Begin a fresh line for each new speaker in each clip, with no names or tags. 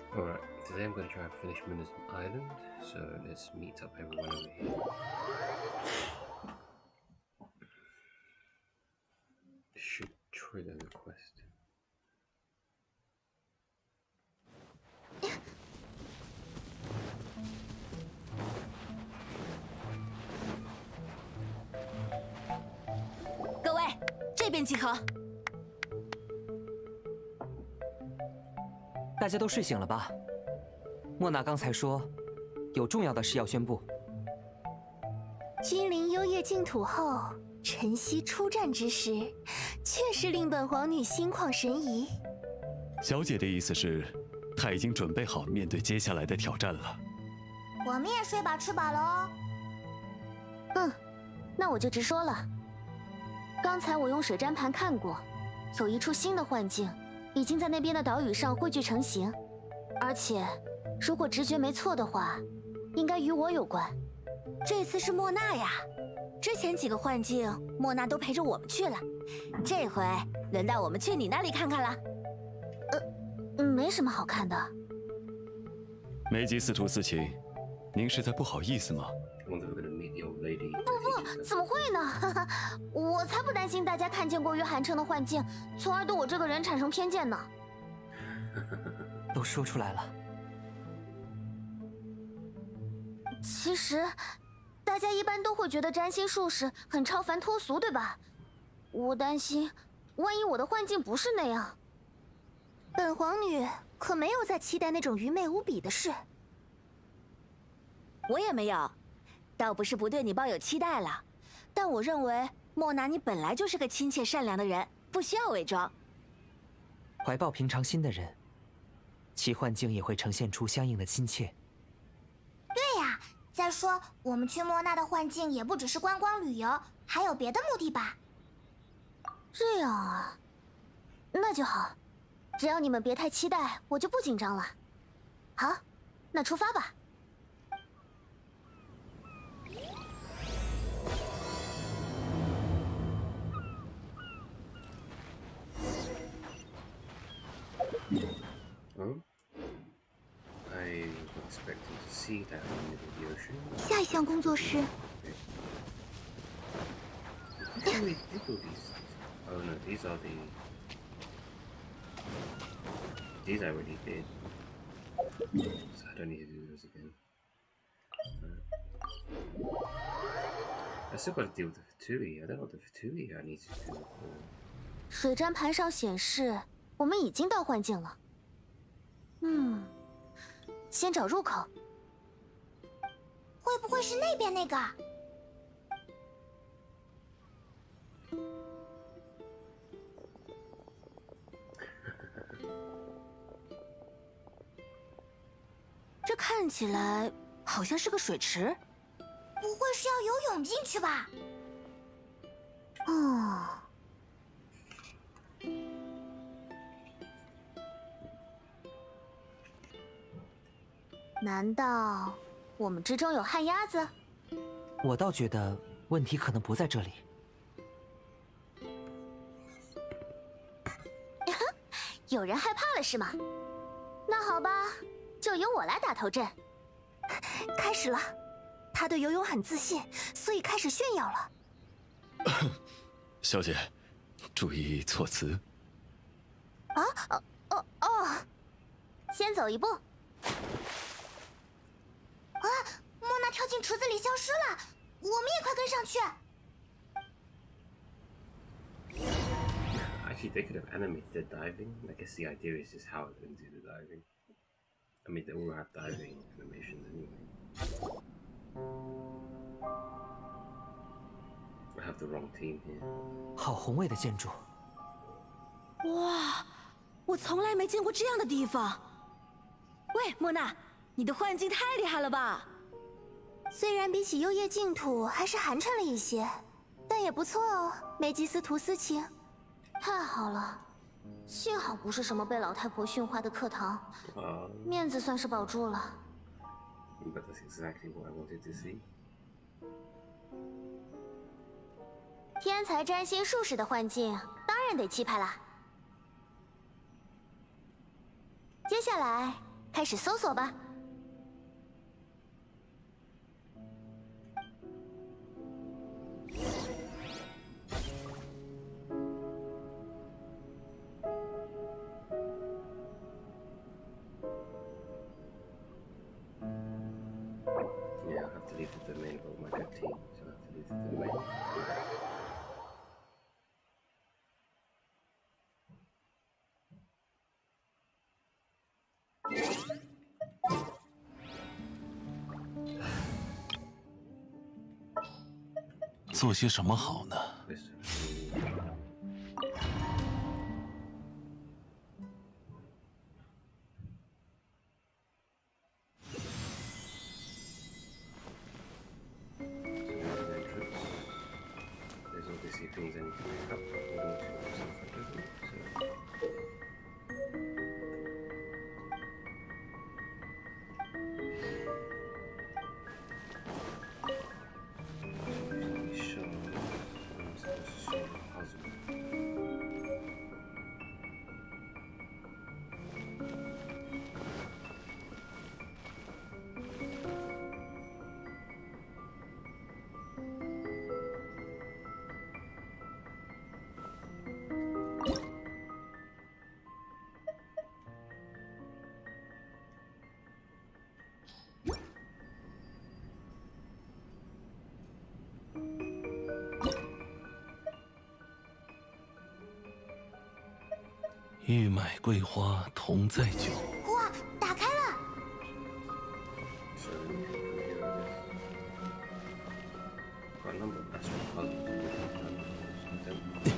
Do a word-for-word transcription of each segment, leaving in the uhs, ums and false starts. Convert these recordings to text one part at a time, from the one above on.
Alright, today I'm going to try and finish Minnesota Island, so let's meet up everyone over here. Should trigger the quest.
各位，这边集合。
大家都睡醒了吧？莫娜刚才说，有重要的事要宣布。
君临幽夜净土后，晨曦出战之时，确实令本皇女心旷神怡。
小姐的意思是，她已经准备好面对接下来的挑战了。
我们也睡饱吃饱了哦。嗯，那我就直说了。刚才我用水占盘看过，有一处新的幻境。 已经在那边的岛屿上汇聚成型，而且，如果直觉没错的话，应该与我有关。
这次是莫娜呀，之前几个幻境莫娜都陪着我们去了，这回轮到我们去你那里看看了。
呃，没什么好看的。
梅吉斯图斯琴，您是在不好意思吗？
不不，
怎么会呢？我才不担心大家看见过于寒碜的幻境，从而对我这个人产生偏见呢。
都说出来了。
其实，大家一般都会觉得占星术士很超凡脱俗，对吧？我担心，万一我的幻境不是那样。本皇女可没有在期待那种愚昧无比的事。
我也没有。 倒不是不对你抱有期待了，但我认为莫娜你本来就是个亲切善良的人，不需要伪装。
怀抱平常心的人，其幻境也会呈现出相应的亲切。
对呀，再说我们去莫娜的幻境也不只是观光旅游，还有别的目的吧？这样啊，那就好，只要你们别太期待，我就不紧张了。好，那出发吧。
Oh, I was expecting to see that in the middle of the ocean.
下一项工作是。
Did we did all these? Oh no, these are the. These I already did. So I don't need to do those again. Uh, I still got to deal with the Fatui. I don't know what the Fatui I need to do.
水占盘上显示。 我们已经到幻境了。嗯，先找入口。会不会是那边那个？
这看起来好像是个水池。
不会是要游泳进去吧？哦。 难道我们之中有旱鸭子？
我倒觉得问题可能不在这里。
有人害怕了是吗？那好吧，就由我来打头阵。开始了，他对游泳很自信，所以开始炫耀了。
小姐，注意措辞。
啊哦哦哦！先走一步。 啊！莫娜跳进池子里消失了，我们也快跟上去。
Actually, they could have animated the diving. I guess the idea is just how they're going to do the diving. I mean, they all have diving animations anyway. I have the wrong team here.
好宏伟的建筑！
哇，我从来没见过这样的地方。喂，莫娜。 你的幻境太厉害了吧！
虽然比起幽夜净土还是寒碜了一些，但也不错哦，梅吉斯图斯琴。太好了，幸好不是什么被老太婆驯化的课堂，
Uh,
面子算是保住了。
but that's exactly what I wanted to see.
天才占星术士的幻境，当然得气派啦。接下来。 开始搜索吧。
Yeah, I have deleted the main of my good team, so I have deleted the main.
做些什么好呢？
There's obviously things I need to pick up according to what's in front of me, so... Using these shards, I'm supposed to solve a puzzle. Thank
玉麦桂花同载酒。
哇，打开了！
So then you can hear this. Quite a number of astral puzzles and different puzzles.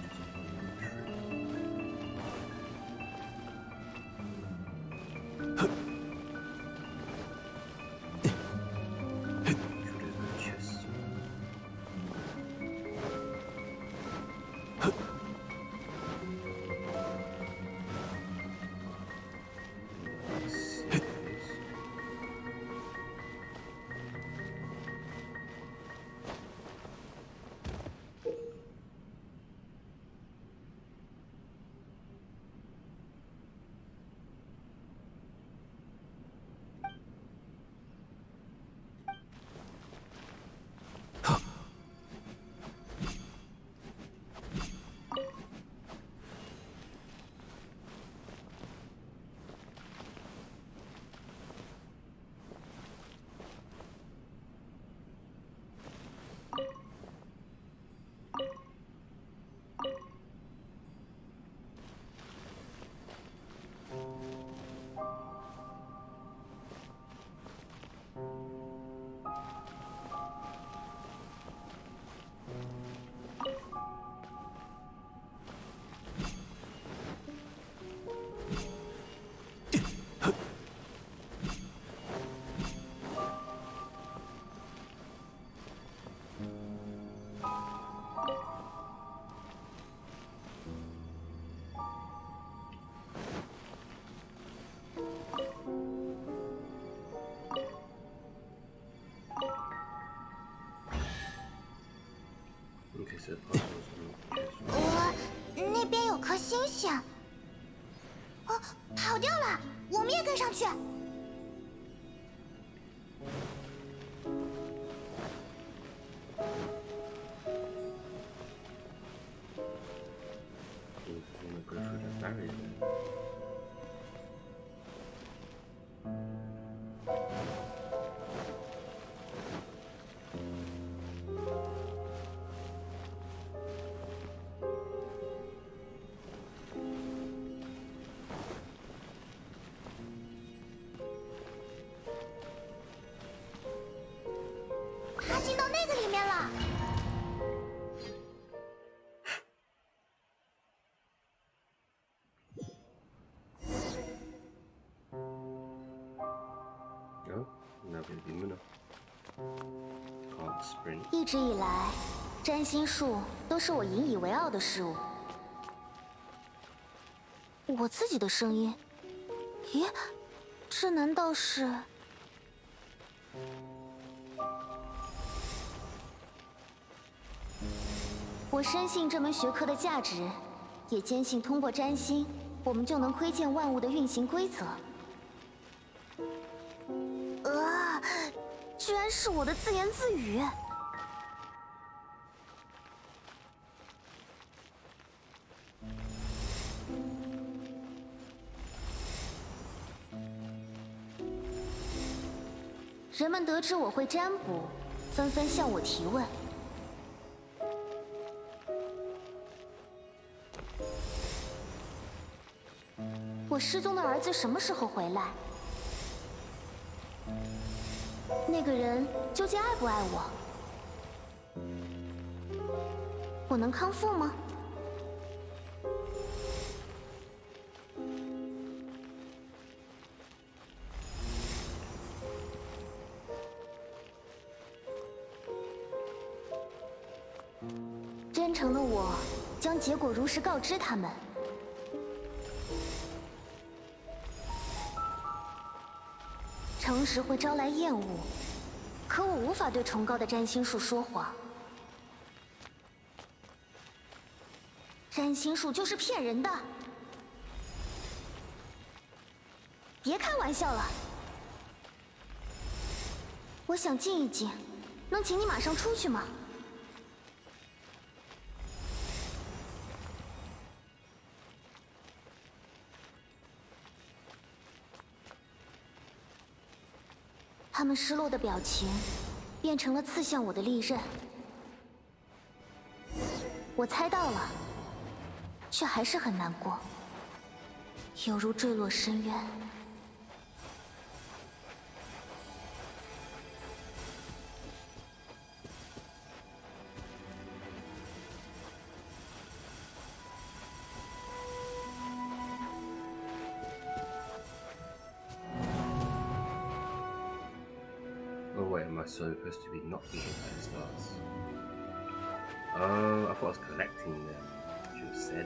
Okay, so the puzzles are
我那边有颗星星。哦，跑掉了，我们也跟上去。
go through the barrier then. Oh, now we'll be Muna. Can't sprint.
一直以来，占星术都是我引以为傲的事物。我自己的声音，咦，这难道是？我深信这门学科的价值，也坚信通过占星，我们就能窥见万物的运行规则。 啊！居然是我的自言自语。人们得知我会占卜，纷纷向我提问。我失踪的儿子什么时候回来？那个人究竟爱不爱我？我能康复吗？真诚的我将结果如实告知他们。诚实会招来厌恶，可我无法对崇高的占星术说谎。占星术就是骗人的，别开玩笑了。我想静一静，能请你马上出去吗？他们失落的表情变成了刺向我的利刃。我猜到了，却还是很难过，犹如坠落深渊。
Oh wait, am I supposed to be not being hit by the stars? Oh, I thought I was collecting them. I should have said.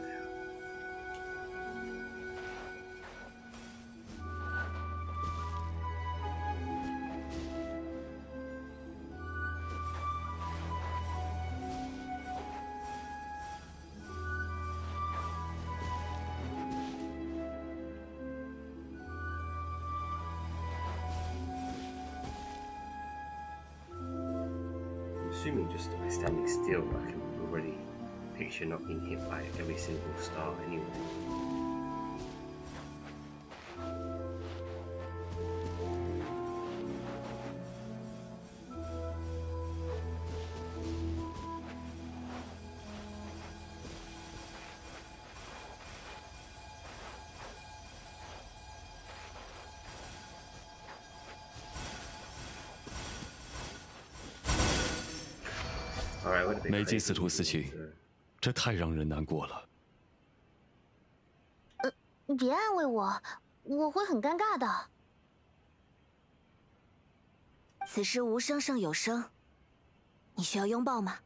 Assuming just by standing still, I can already picture not being hit by every single star anyway. Alright, what did they
梅
play
基斯
for
图斯
me?
奇，这太让人难过了。
你别安慰我，我会很尴尬的。
此时无声胜有声，你需要拥抱吗？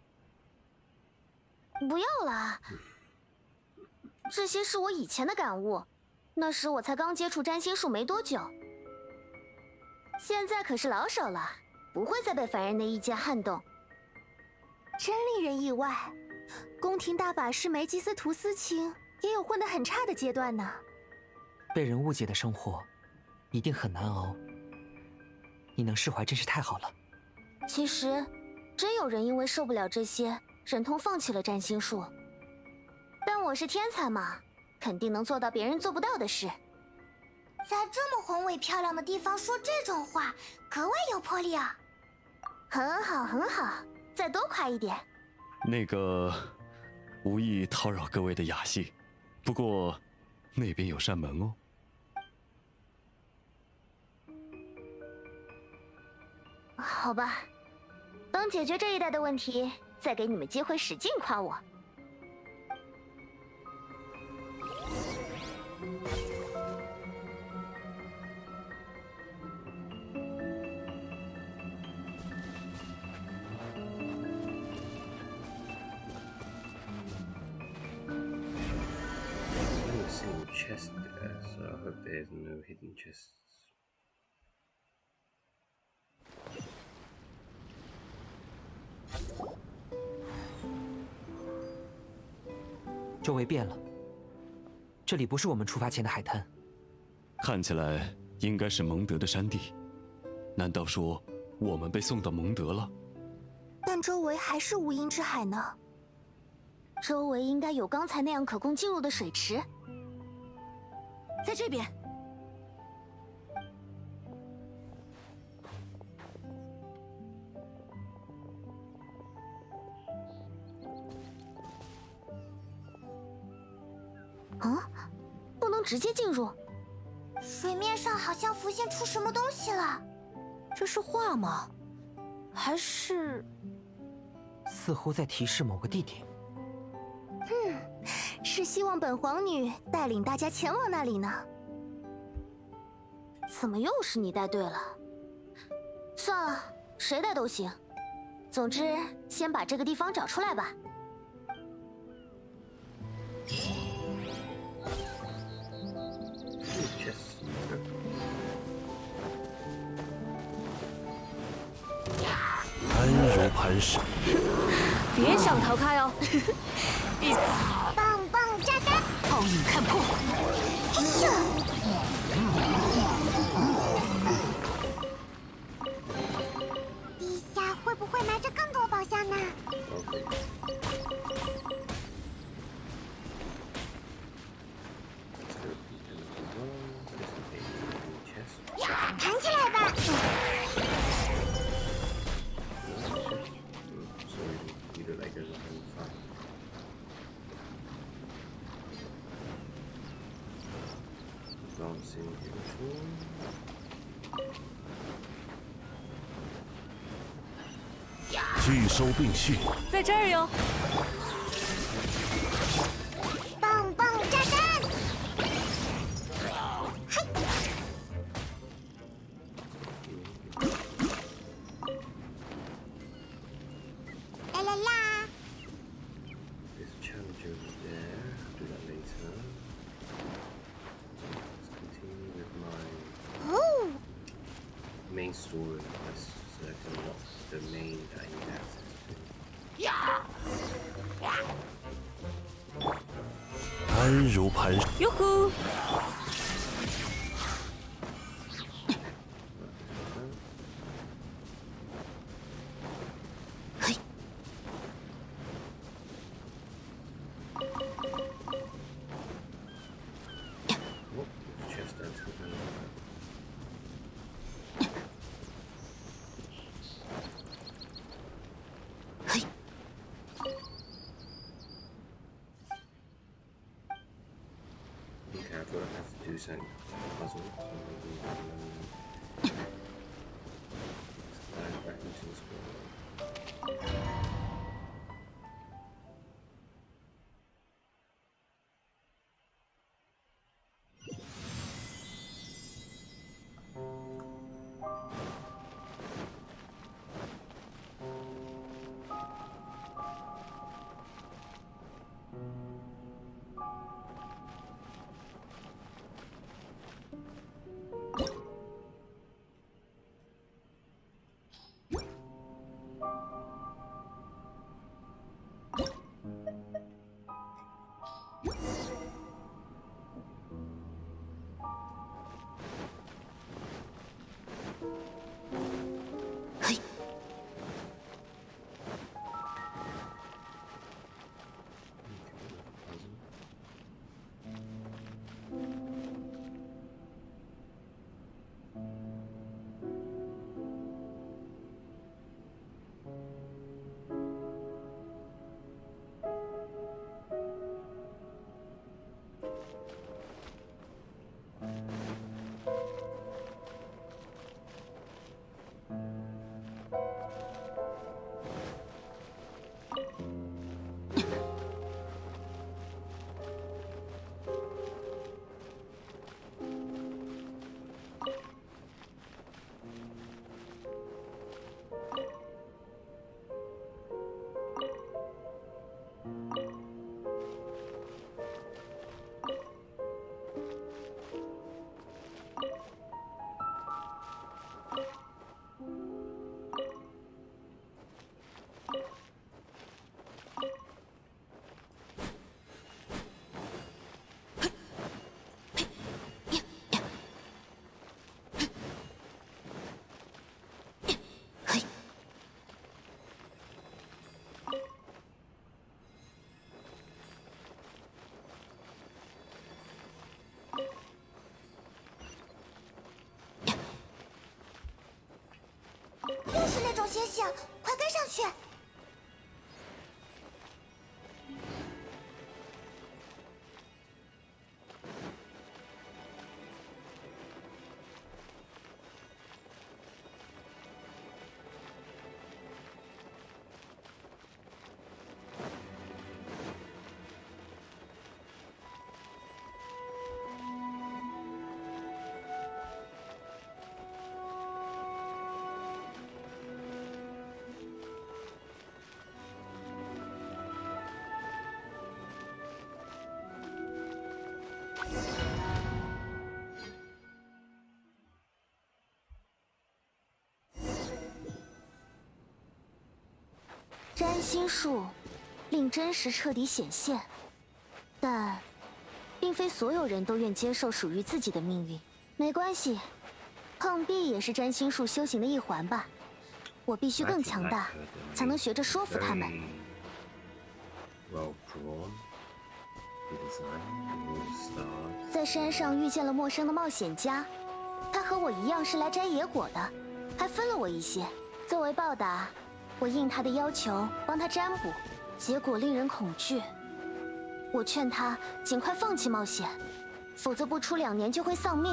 不要啦，这些是我以前的感悟，那时我才刚接触占星术没多久。现在可是老手了，不会再被凡人的意见撼动。
真令人意外，宫廷大法师梅基斯图斯卿也有混得很差的阶段呢。
被人误解的生活，一定很难熬。你能释怀真是太好了。
其实，真有人因为受不了这些，忍痛放弃了占星术。但我是天才嘛，肯定能做到别人做不到的事。
在这么宏伟漂亮的地方说这种话，格外有魄力啊！
很好，很好，再多夸一点。
那个，无意叨扰各位的雅兴，不过那边有扇门哦。
好吧，等解决这一带的问题，再给你们机会使劲夸我。
Chest there, so I hope there's no hidden chests.
周围变了，这里不是我们出发前的海滩。
看起来应该是蒙德的山地。难道说我们被送到蒙德了？
但周围还是无垠之海呢。
周围应该有刚才那样可供进入的水池。
在这边。
啊，不能直接进入。
水面上好像浮现出什么东西了。
这是画吗？还是……
似乎在提示某个地点。
嗯，是希望本皇女带领大家前往那里呢。
怎么又是你带队了？算了，谁带都行。总之，先把这个地方找出来吧。
安如磐石，
别想逃开哦！
棒棒炸弹，
奥影看破。
哎呦！地下会不会埋着更多宝箱呢？弹起来吧！
拒收并蓄，
在这儿哟！
棒棒炸弹！嘿！啦啦啦！哦。
Main story. Let's select unlock the main I need access to.
安如磐石。
哟呼！
嘿！
Oh, chest that's open.
嘿！
Okay, I thought I had to do some puzzle. Slide back into the scroll.
了，快跟上去！
占星术令真实彻底显现，但并非所有人都愿接受属于自己的命运。没关系，碰壁也是占星术修行的一环吧。我必须更强大，才能学着说服他们。在山上遇见了陌生的冒险家，他和我一样是来摘野果的，还分了我一些。作为报答，我应他的要求帮他占卜，结果令人恐惧。我劝他尽快放弃冒险，否则不出两年就会丧命。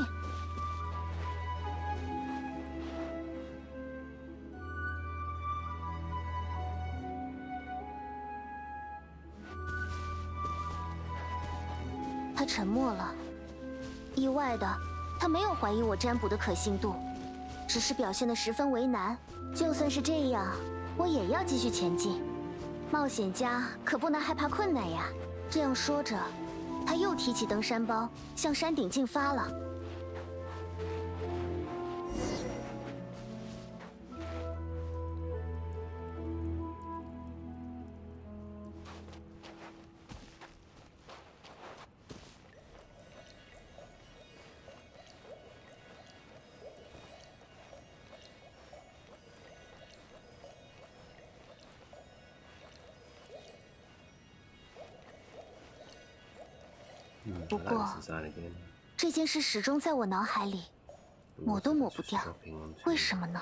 他沉默了，意外的，他没有怀疑我占卜的可信度，只是表现得十分为难。就算是这样，我也要继续前进。冒险家可不能害怕困难呀。这样说着，他又提起登山包，向山顶进发了。不过，这件事始终在我脑海里，抹都抹不掉。为什么呢？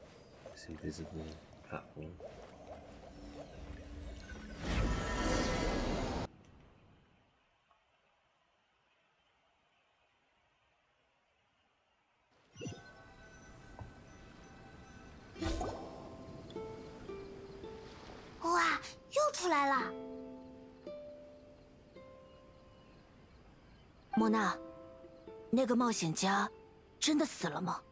哇，又出来了！
莫娜，那个冒险家真的死了吗？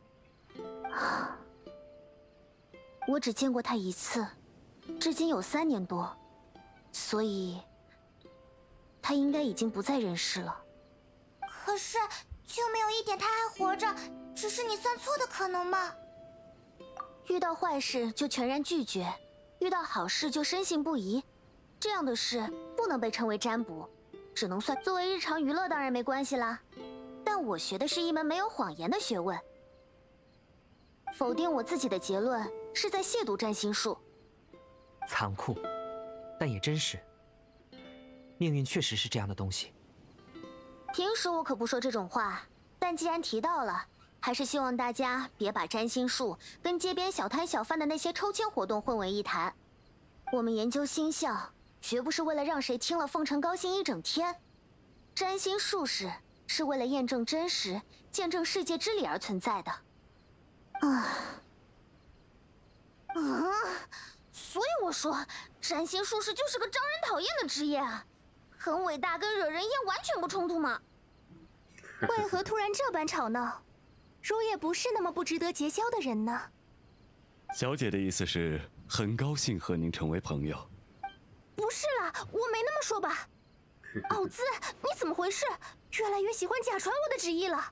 我只见过他一次，至今有三年多，所以他应该已经不在人世了。
可是，就没有一点他还活着，只是你算错的可能吗？
遇到坏事就全然拒绝，遇到好事就深信不疑，这样的事不能被称为占卜。只能算作为日常娱乐，当然没关系啦。但我学的是一门没有谎言的学问，否定我自己的结论是在亵渎占星术。
残酷，但也真实。命运确实是这样的东西。
平时我可不说这种话，但既然提到了，还是希望大家别把占星术跟街边小摊小贩的那些抽签活动混为一谈。我们研究星象，绝不是为了让谁听了奉承高兴一整天。占星术士是为了验证真实、见证世界之理而存在的。啊，嗯，所以我说，占星术士就是个招人讨厌的职业啊，很伟大跟惹人厌完全不冲突嘛。
为何突然这般吵闹？如也不是那么不值得结交的人呢？
小姐的意思是很高兴和您成为朋友。
不是啦，我没那么说吧。奥兹，你怎么回事？越来越喜欢假传我的旨意了。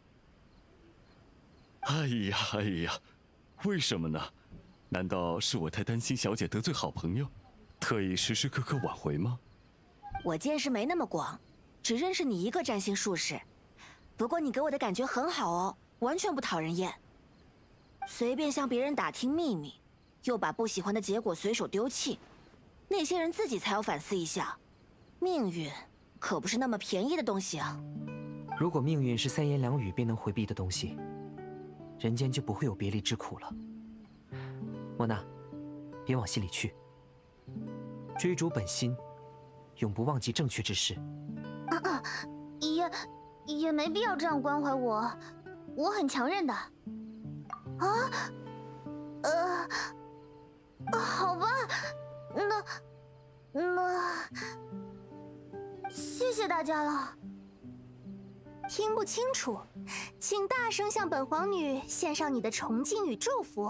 哎呀哎呀，为什么呢？难道是我太担心小姐得罪好朋友，特意时时刻刻挽回吗？
我见识没那么广，只认识你一个占星术士。不过你给我的感觉很好哦，完全不讨人厌。随便向别人打听秘密，又把不喜欢的结果随手丢弃。那些人自己才要反思一下，命运可不是那么便宜的东西啊。
如果命运是三言两语便能回避的东西，人间就不会有别离之苦了。莫娜， 别往心里去。追逐本心，永不忘记正确之事。
啊啊，也也没必要这样关怀我，我很强韧的。啊，呃，好吧，那那谢谢大家了。
听不清楚，请大声向本皇女献上你的崇敬与祝福。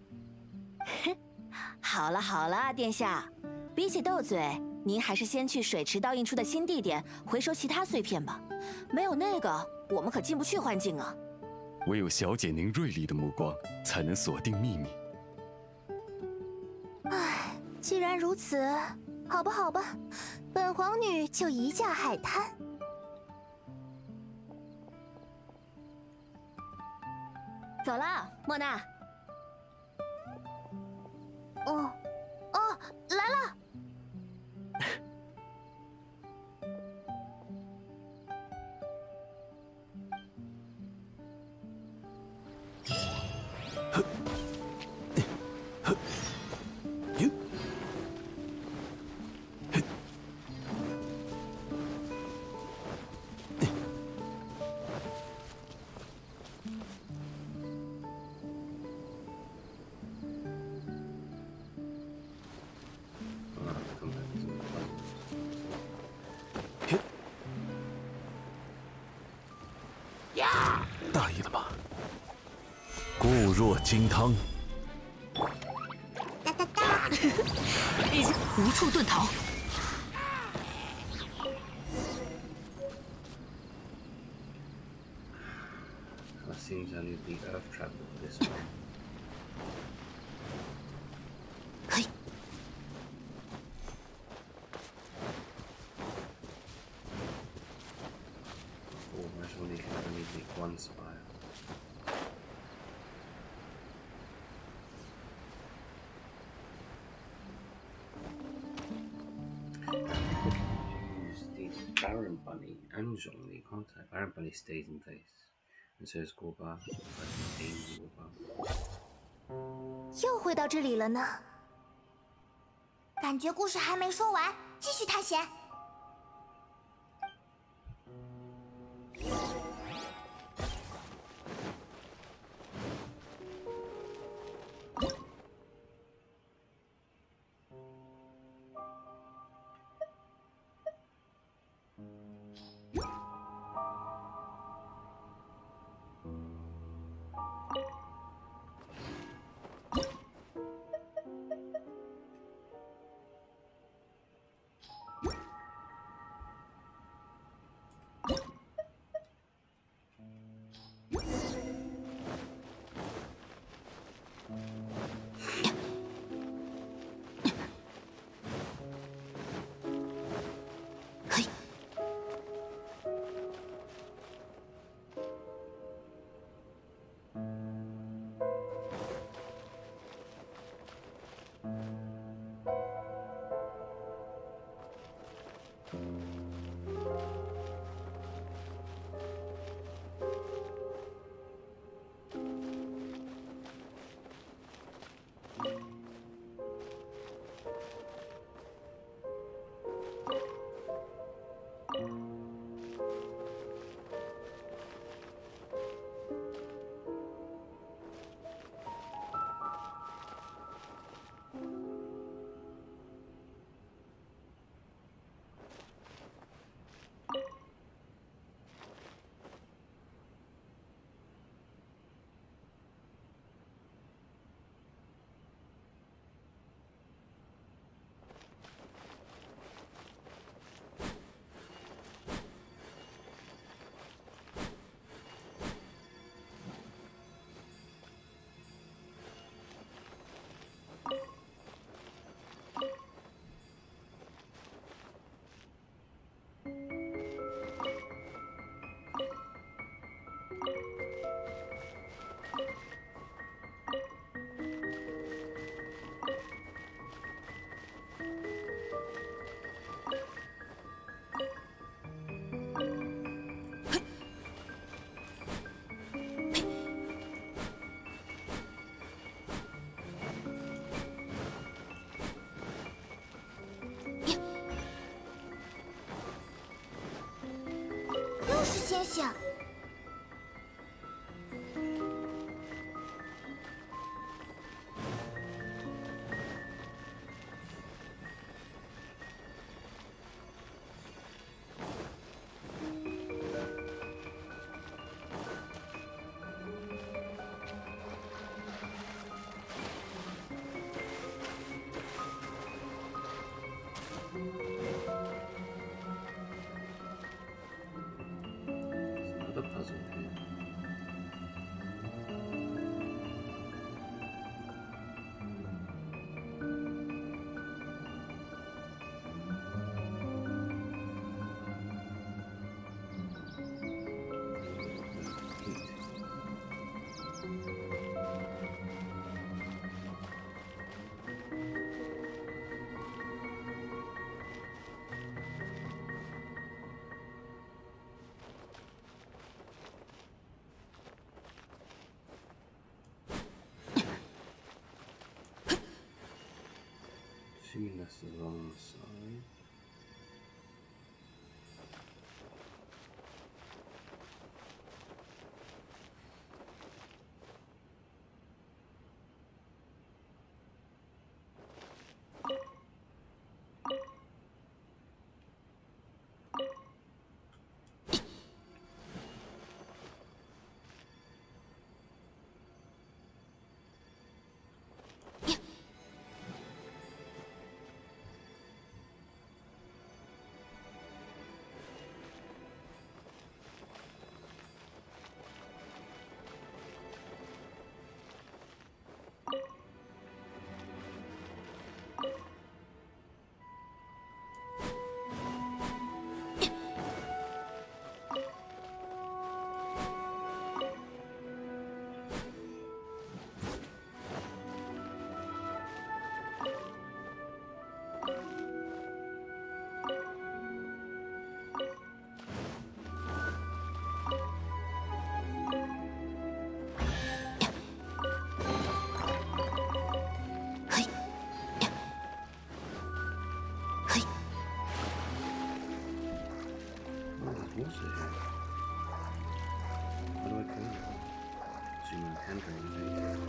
好了好了，殿下，比起斗嘴，您还是先去水池倒映出的新地点回收其他碎片吧。没有那个，我们可进不去幻境啊。
唯有小姐您锐利的目光，才能锁定秘密。
唉，既然如此，好吧好吧，本皇女就移驾海滩。
走了，莫娜。
哦，哦，来了。
大意了吧？固若金汤。
哒哒哒！
无处遁逃。
That seems only the earth travel this way.
嘿，
Almost only only the one spire. Use the Baron Bunny and Zhongli, can't I? Baron Bunny stays in place. And so is Gorba. Gorba.
又回到这里了呢。感觉故事还没说完，继续探险。 星星。
Another puzzle here. Assuming that's the wrong side. Water here. How do I kill it? Assuming the hand grenade.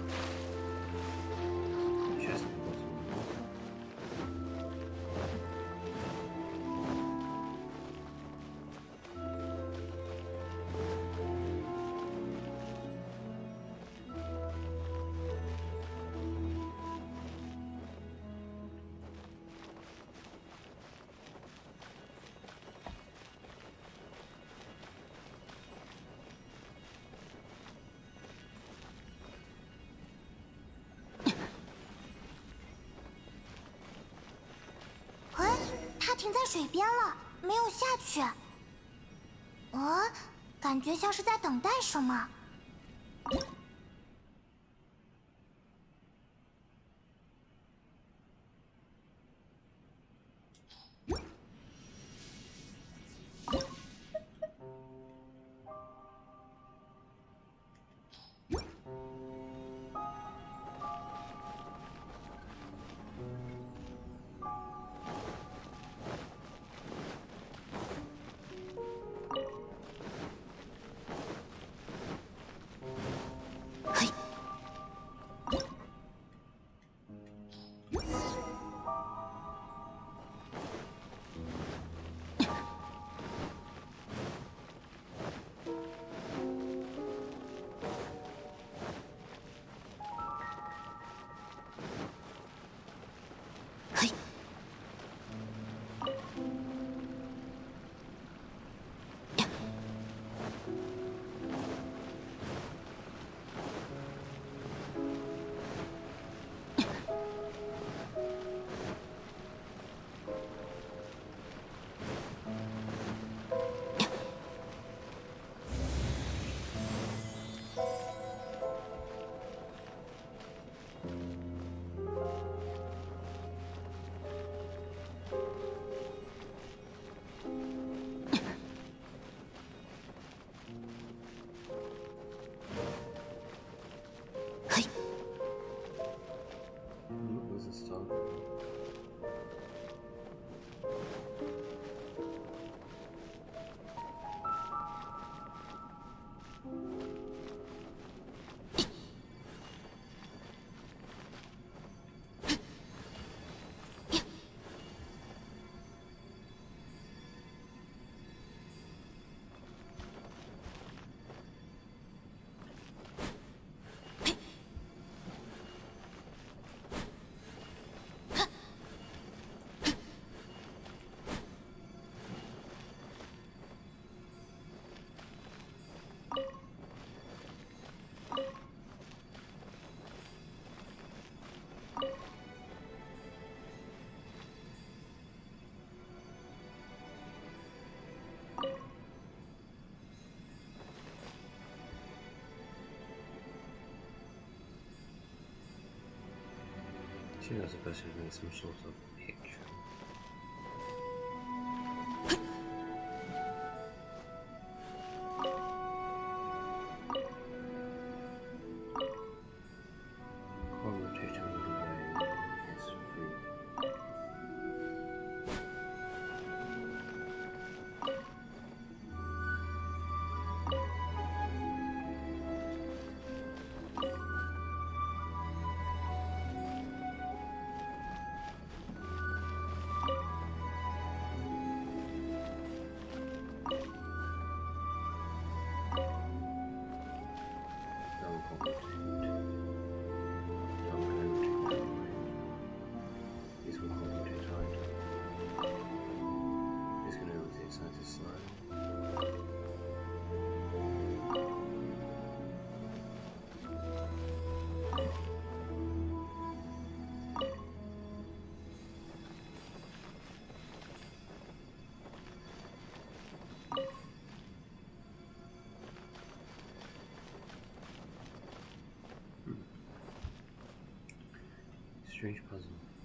Chest at the bottom of the water.
它停在水边了，没有下去。呃，感觉像是在等待什么。
think that's the person who made some sort of picture. Commentator on the way is free. Strange puzzle.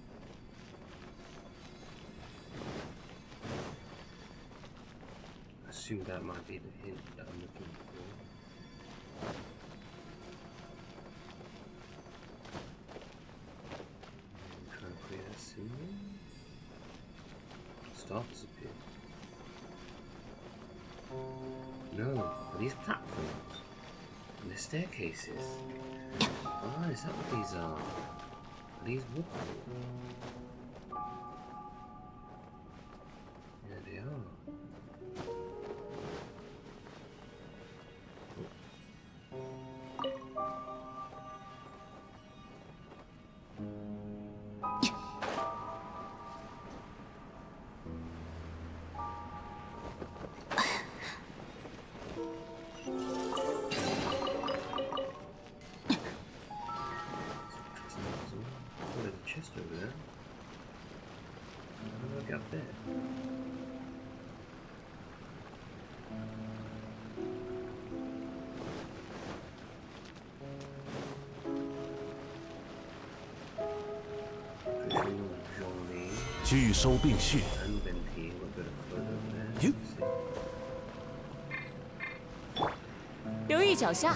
I assume that might be the hint that I'm looking for. I'm trying to create a symbol. Star disappeared. No, are these platforms? And the staircases. Ah, is that what these are? These wood. Yeah, they are. Chest over there. How do I get up there? Jolie
聚收并蓄，
and Venti were a bit further over there.
留意脚下。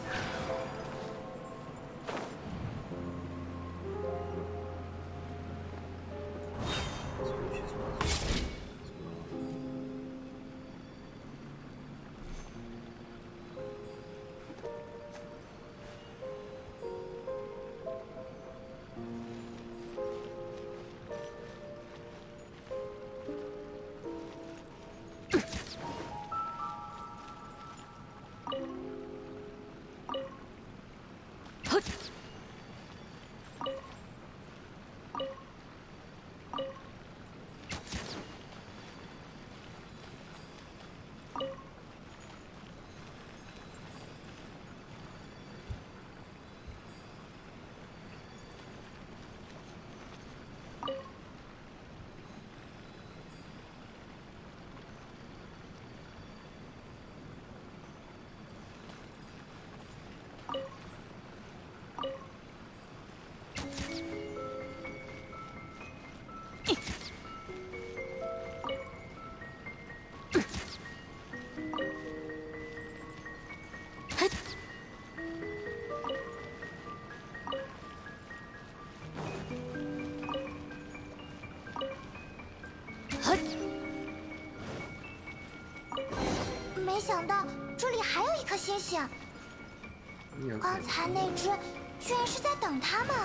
没想到这里还有一颗星星，刚才那只居然是在等他们。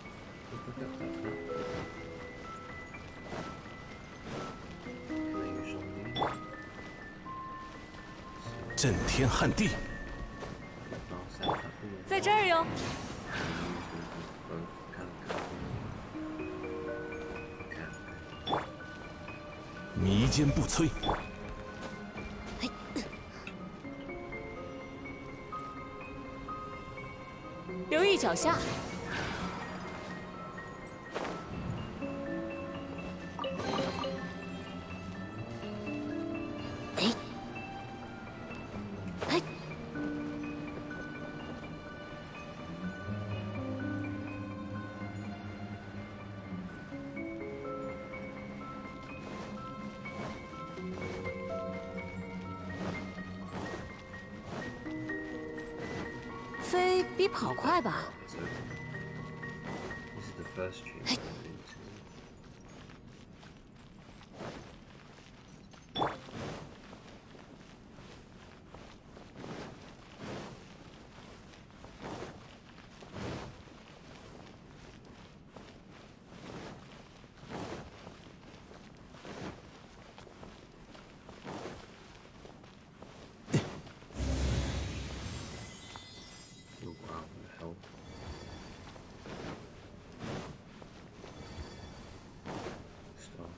震天撼地，
在这儿哟。
弥坚不摧。
留意脚下。哎，哎， 飞比跑快吧？
This is the first dream. Oh wow, what the hell? Stop.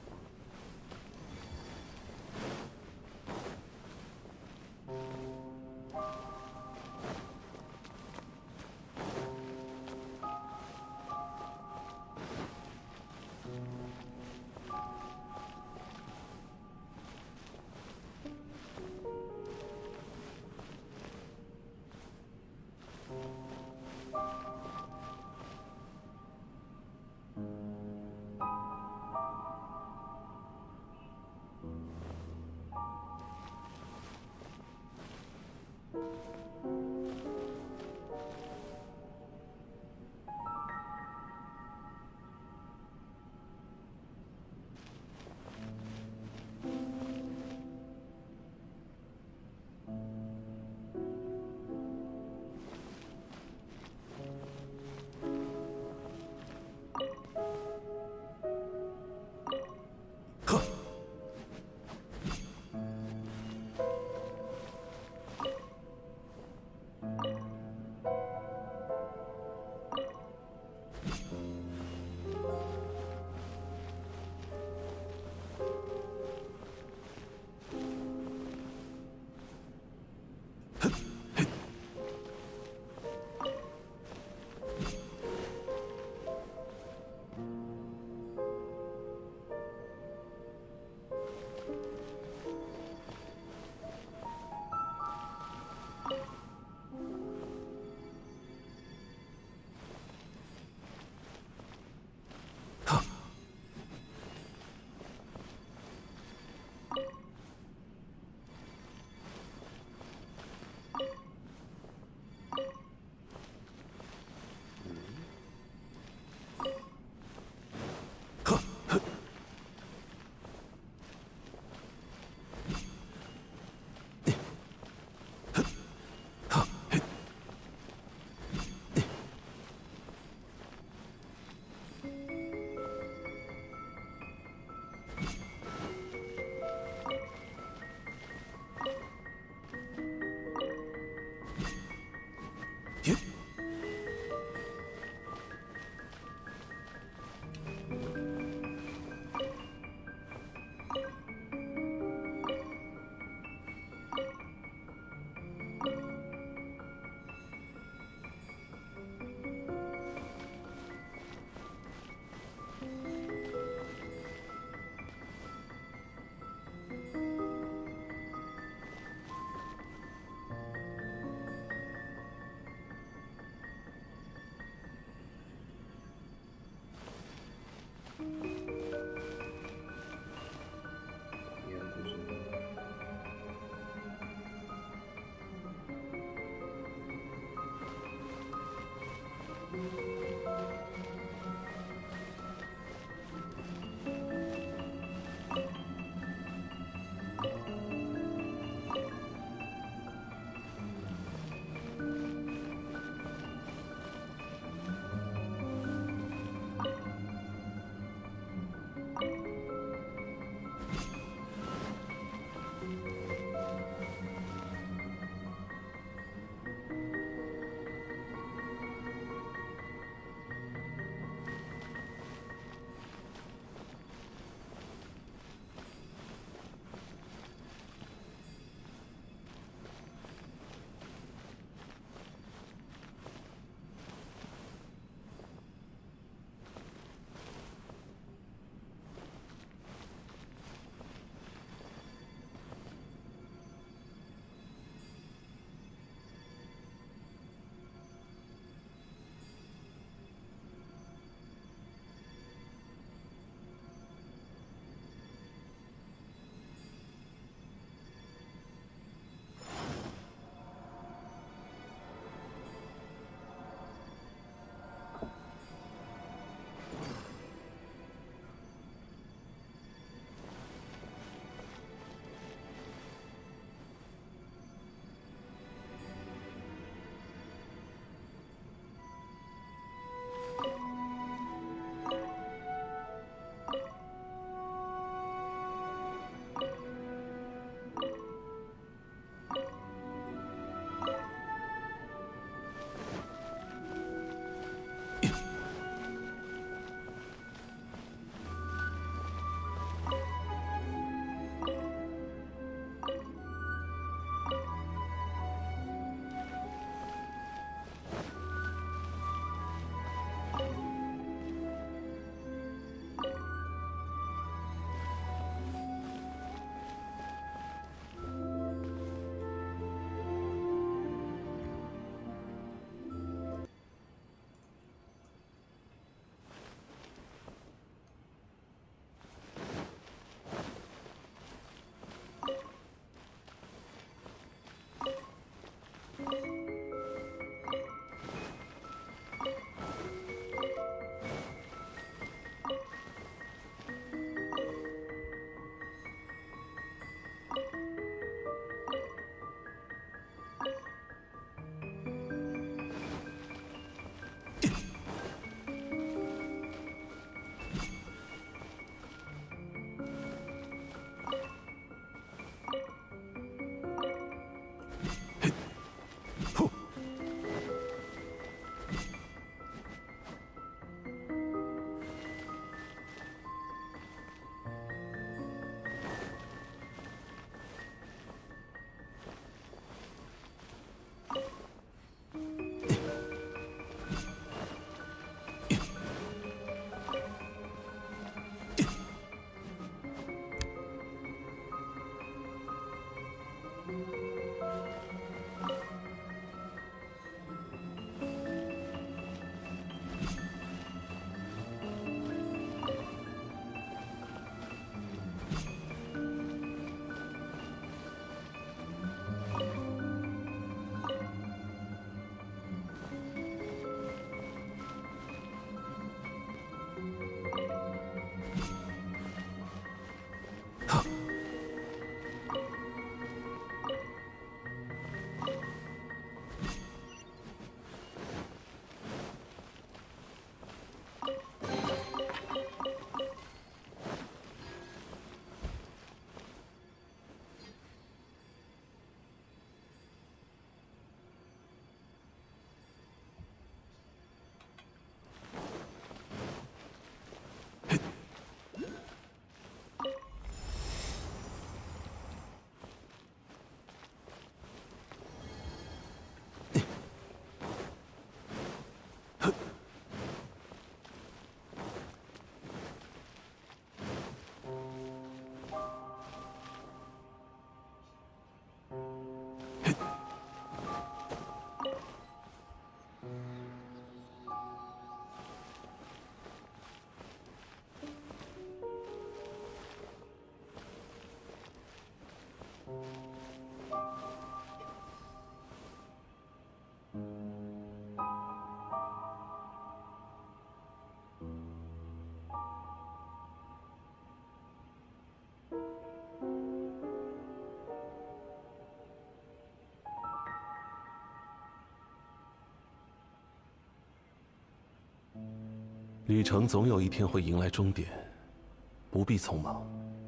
旅程总有一天会迎来终点，不必匆忙。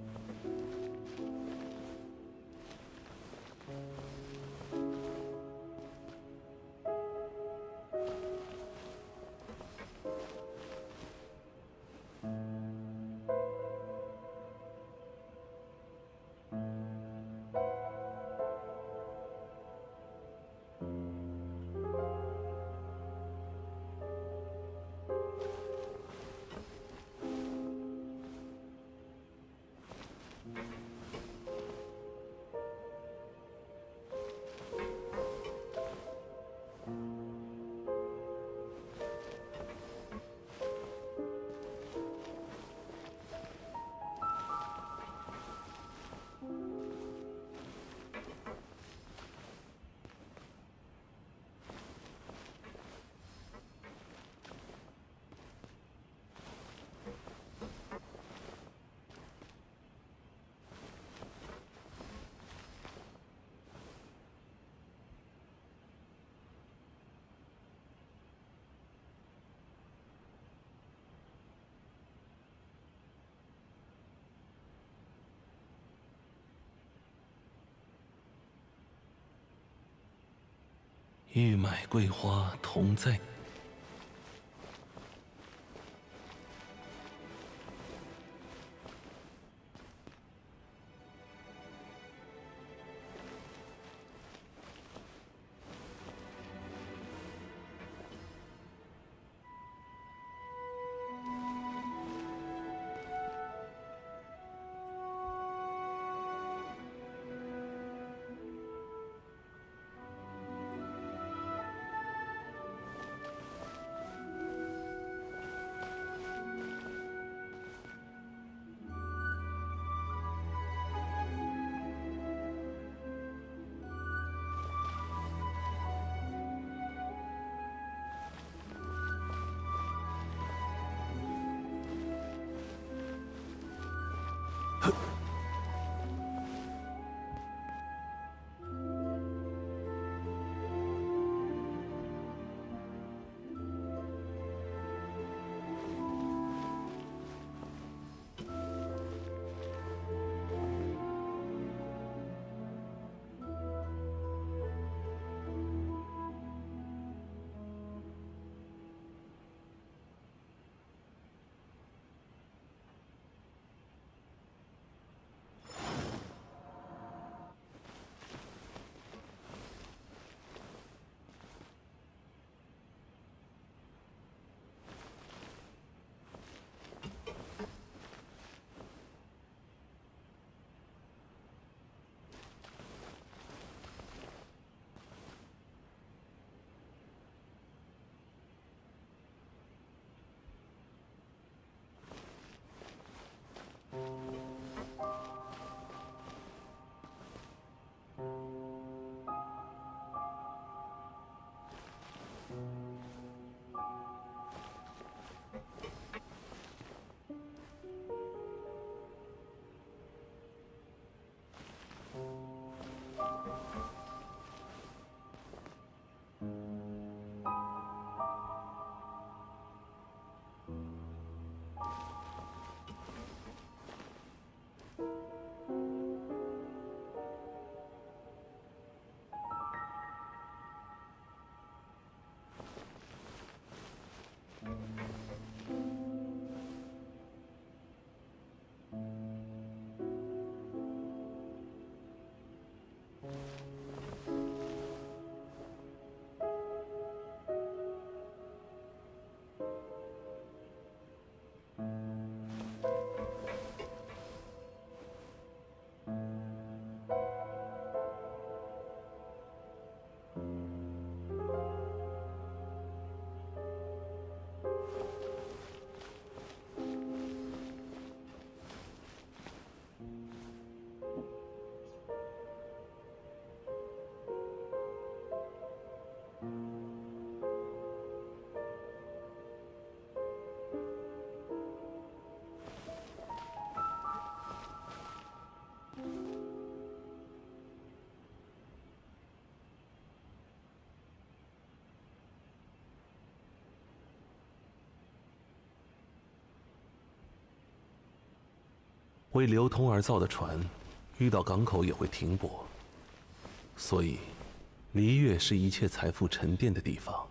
玉麦桂花同在。 为流通而造的船，遇到港口也会停泊。所以，璃月是一切财富沉淀的地方。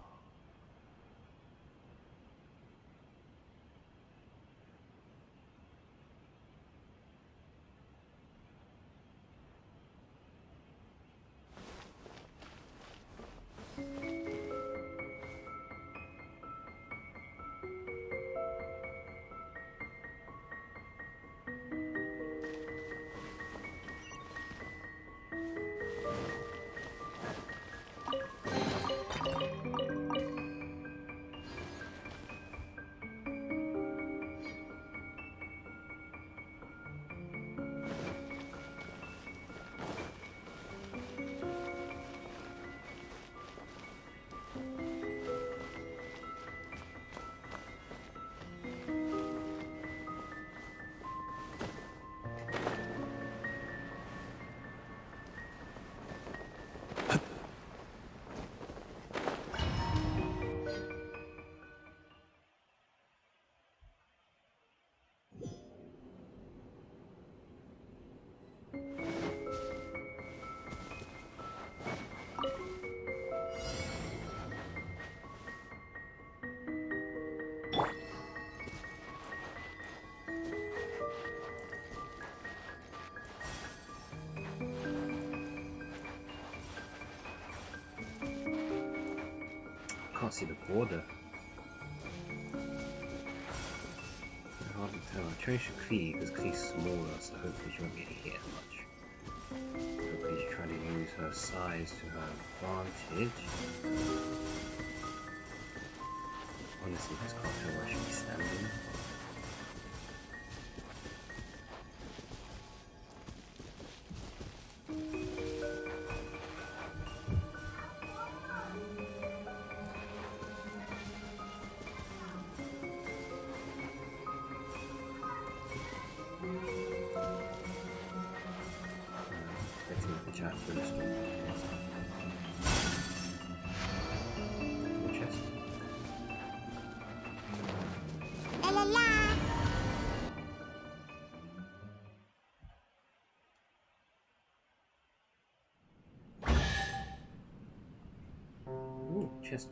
Can't see the border. I can hardly tell. I chose Klee because Klee's smaller, so hopefully she won't get hit much. Hopefully she's trying to use her size to her advantage. Honestly, I just can't tell where she'll be standing. Chat for this one. Chest.
La la la.
Ooh, chest.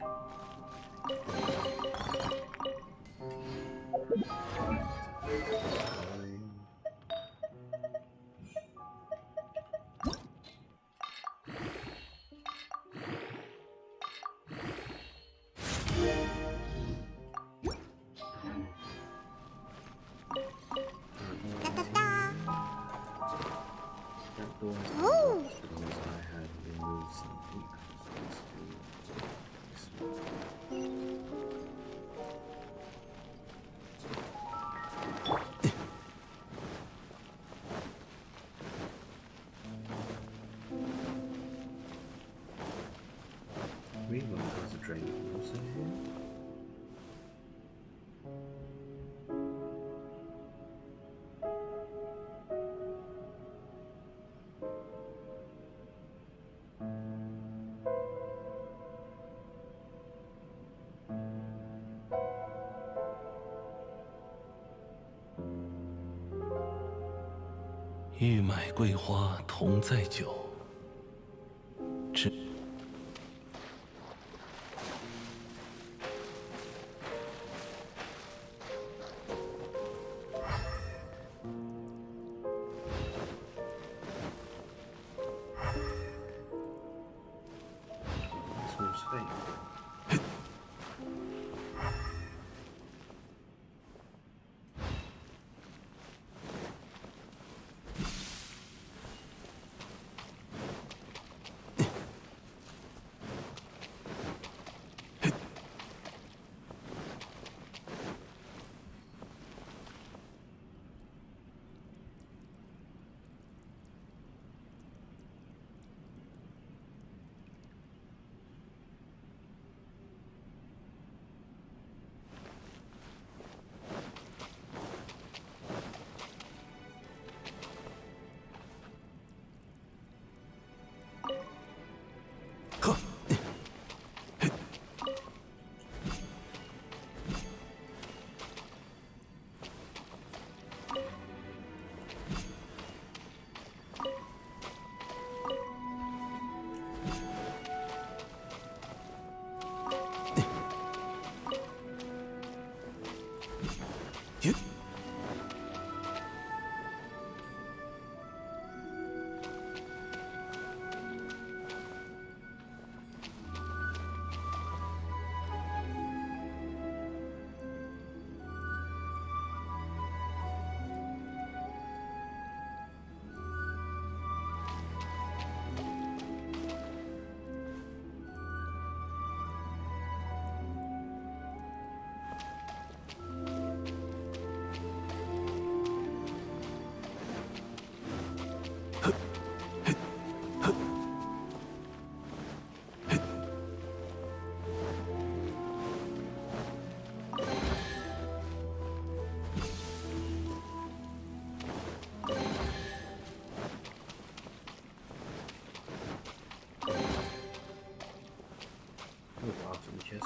Ooh.
We will concentrate also here.
“玉买桂花同载酒，只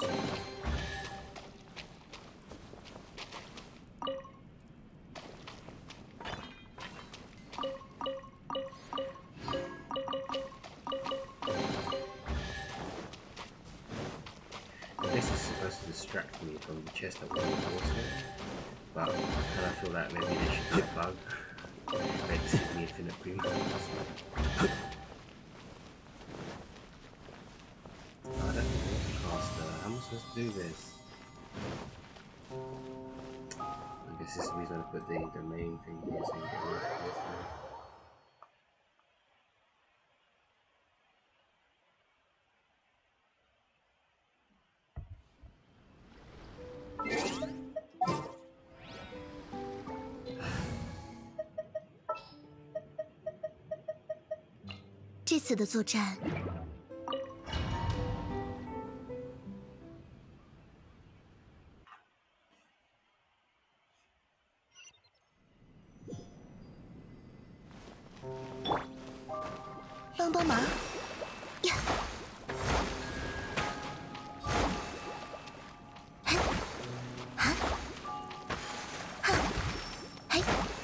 This is supposed to distract me from the chest that was in the water, but and I feel like maybe there should be a bug. Maybe this is the infinite premium. I don't know what to cast her. How am I supposed to do this? I guess this is the reason I put the, the main thing here so you get rid of this.
这次的作战，帮帮忙呀！嘿，啊，哈，嘿。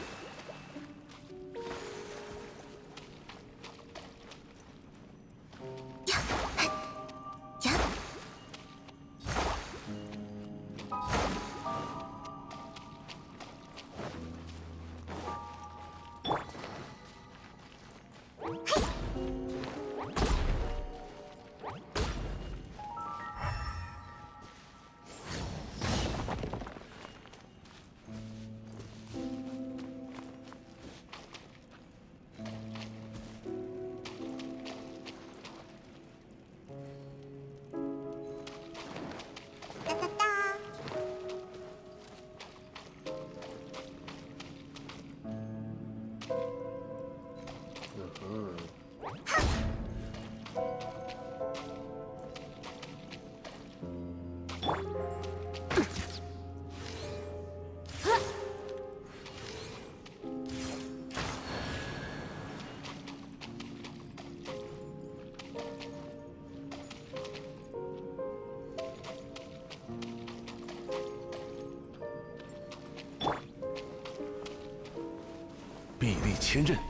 臂力千仞。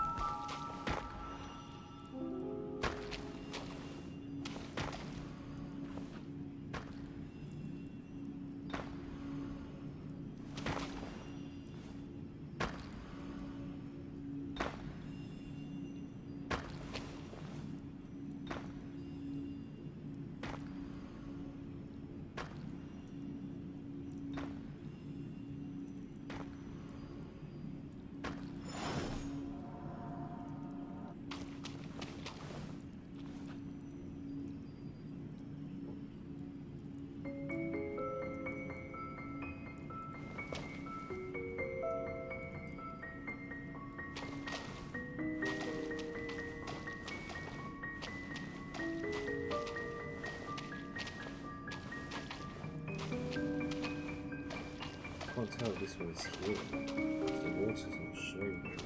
I can't tell if this one's here. The water's not showing me.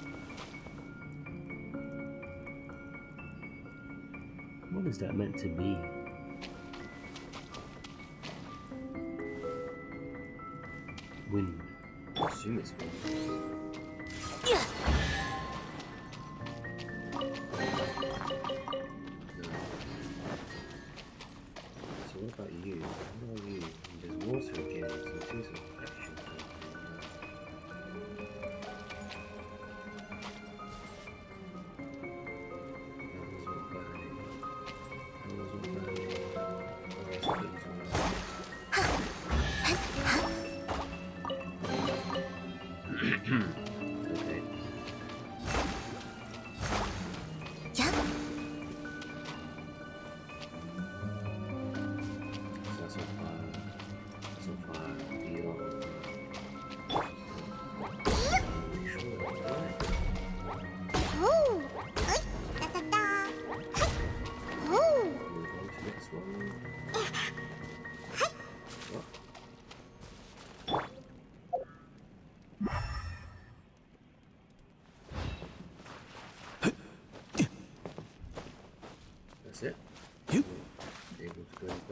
What is that meant to be? Wind. I assume it's wind.
Yeah.
So what about you? What about you? There's water again, so it seems like action.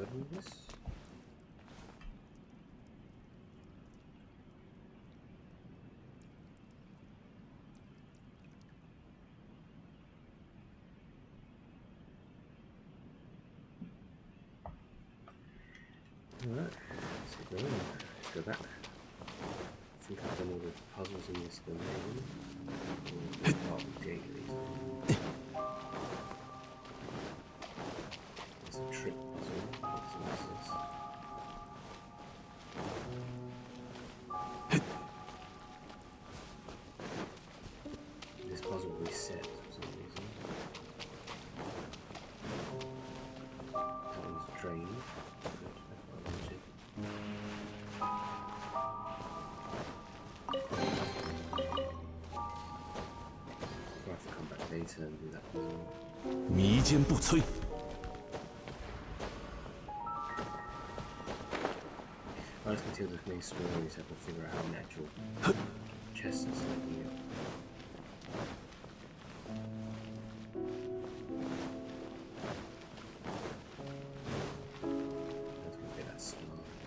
open this. Alright, let's get going. Let's go back. I think I've done all the puzzles in this domain. We'll start with Jade later. It's a trick puzzle. What's this? This puzzle resets for some reason. That one's drained. Later and do that puzzle.
迷坚不摧。
I just continue the main story so I can figure out how natural chess is setting up. That's gonna be that star.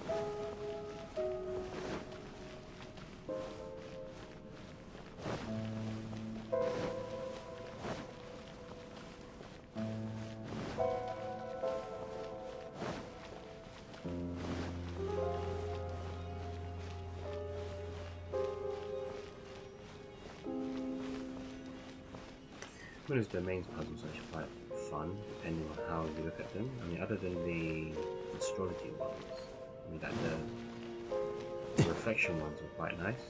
Those domains puzzles are actually quite fun, depending on how you look at them. I mean, other than the astrology ones, I mean, that the, the reflection ones are quite nice.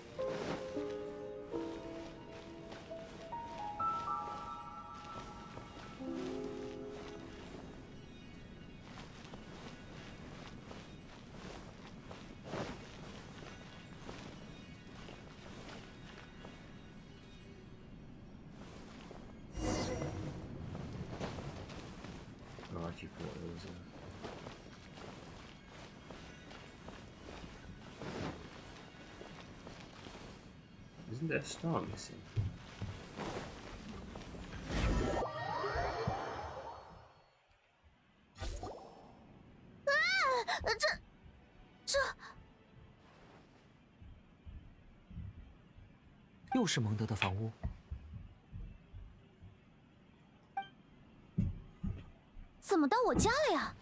Isn't there a star missing?
Ah! 这这
又是蒙德的房屋。
怎么到我家了呀？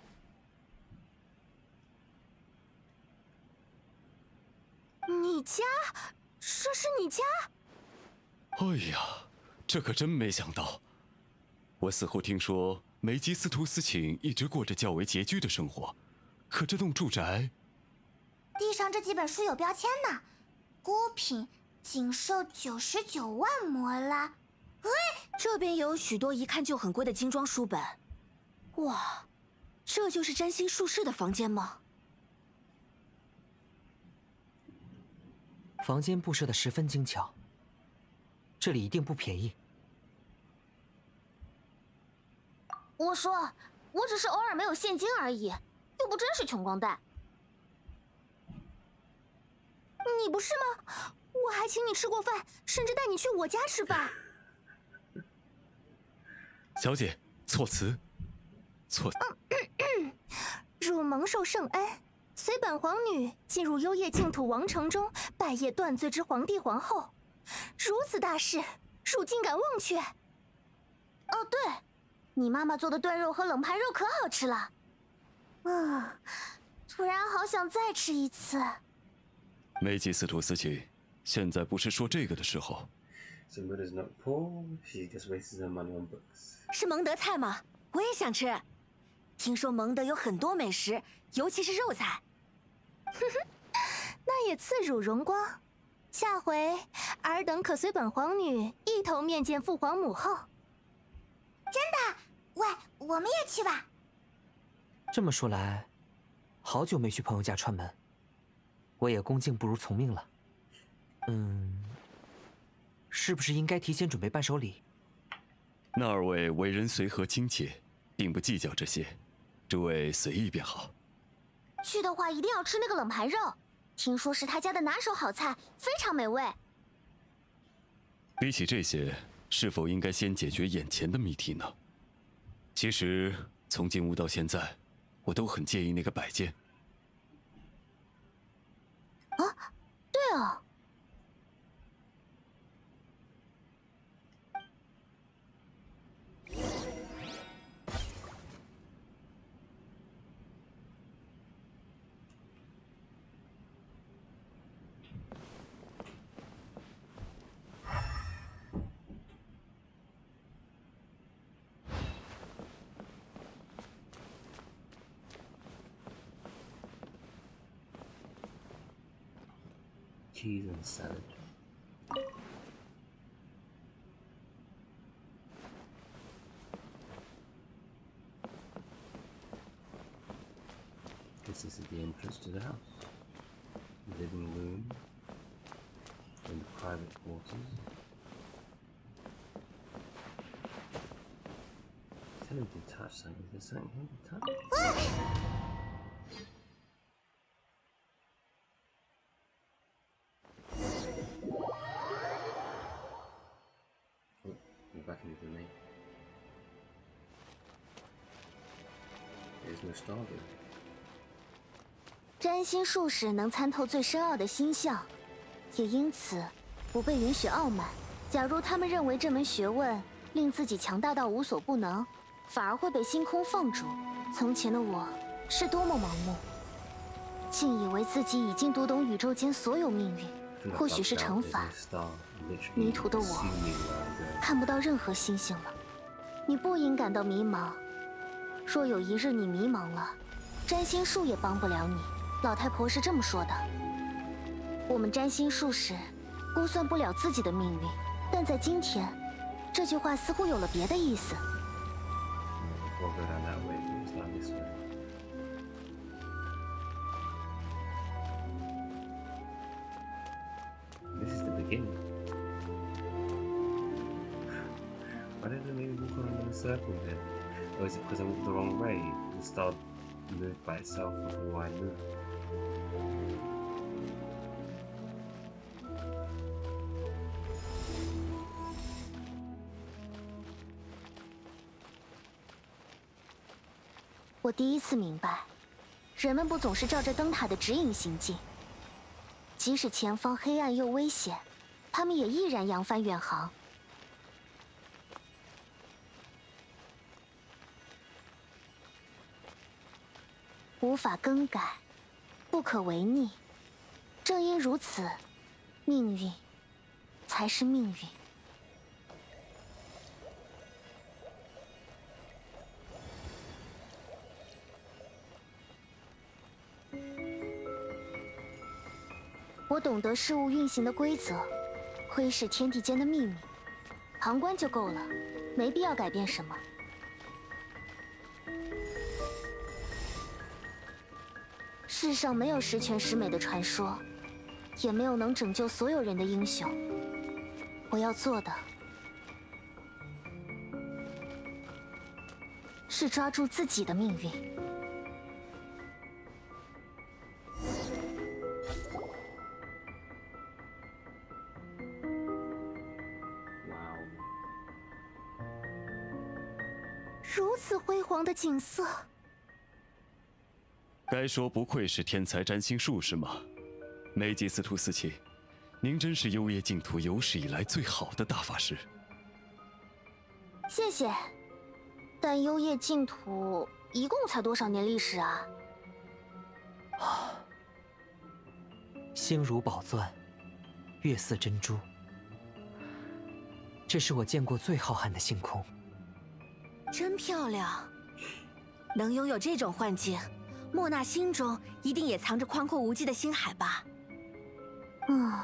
你家？这是你家？
哎呀，这可真没想到！我似乎听说梅基斯图斯寝一直过着较为拮据的生活，可这栋住宅……
地上这几本书有标签呢，孤品仅售九十九万摩拉。哎，
这边也有许多一看就很贵的精装书本。哇，这就是占星术士的房间吗？
房间布设的十分精巧，这里一定不便宜。
我说，我只是偶尔没有现金而已，又不真是穷光蛋。你不是吗？我还请你吃过饭，甚至带你去我家吃饭。
小姐，措辞，措。
汝蒙受圣恩。 随本皇女进入幽夜净土王城中拜谒断罪之皇帝皇后，如此大事，汝竟敢忘却？哦，对，你妈妈做的炖肉和冷盘肉可好吃了。嗯，突然好想再吃一次。
梅基斯图斯琴，现在不是说这个的时候。
So Mother's not poor. She just wastes her money on books.
是蒙德菜吗？我也想吃。听说蒙德有很多美食，尤其是肉菜。
哼哼，那也赐汝荣光。下回尔等可随本皇女一同面见父皇母后。
真的？喂，我们也去吧。
这么说来，好久没去朋友家串门，我也恭敬不如从命了。嗯，是不是应该提前准备伴手礼？
那二位为人随和亲切，并不计较这些，诸位随意便好。
去的话一定要吃那个冷盘肉，听说是他家的拿手好菜，非常美味。
比起这些，是否应该先解决眼前的谜题呢？其实从进屋到现在， 我都很介意那个摆件。
啊，对啊。
Cheese and salad. Guess this is the entrance to the house. Living room and private quarters. Tell him to touch something. Is there something here to touch? Back into me. There's no starting.
占星术士能参透最深奥的星象，也因此不被允许傲慢。假如他们认为这门学问令自己强大到无所不能，反而会被星空放逐。从前的我是多么盲目，竟以为自己已经读懂宇宙间所有命运，或许是惩罚。 迷途的我看不到任何星星了。你不应感到迷茫。若有一日你迷茫了，占星术也帮不了你。老太婆是这么说的。我们占星术士估算不了自己的命运，但在今天，这句话似乎有了别的意思。
Why did I maybe walk around in a circle here? Or is it because I walked the wrong way? The star moved by itself before I moved.
I 我第一次明白，人们不总是照着灯塔的指引行进，即使前方黑暗又危险，他们也毅然扬帆远航。 无法更改，不可违逆。正因如此，命运才是命运。我懂得事物运行的规则，窥视天地间的秘密，旁观就够了，没必要改变什么。 世上没有十全十美的传说，也没有能拯救所有人的英雄。我要做的，是抓住自己的命运。如此辉煌的景色。
该说不愧是天才占星术士吗？梅吉斯图斯奇，您真是幽夜净土有史以来最好的大法师。
谢谢，但幽夜净土一共才多少年历史啊？
啊，星如宝钻，月似珍珠，这是我见过最浩瀚的星空。
真漂亮，能拥有这种幻境。 莫娜心中一定也藏着宽阔无际的星海吧？
嗯，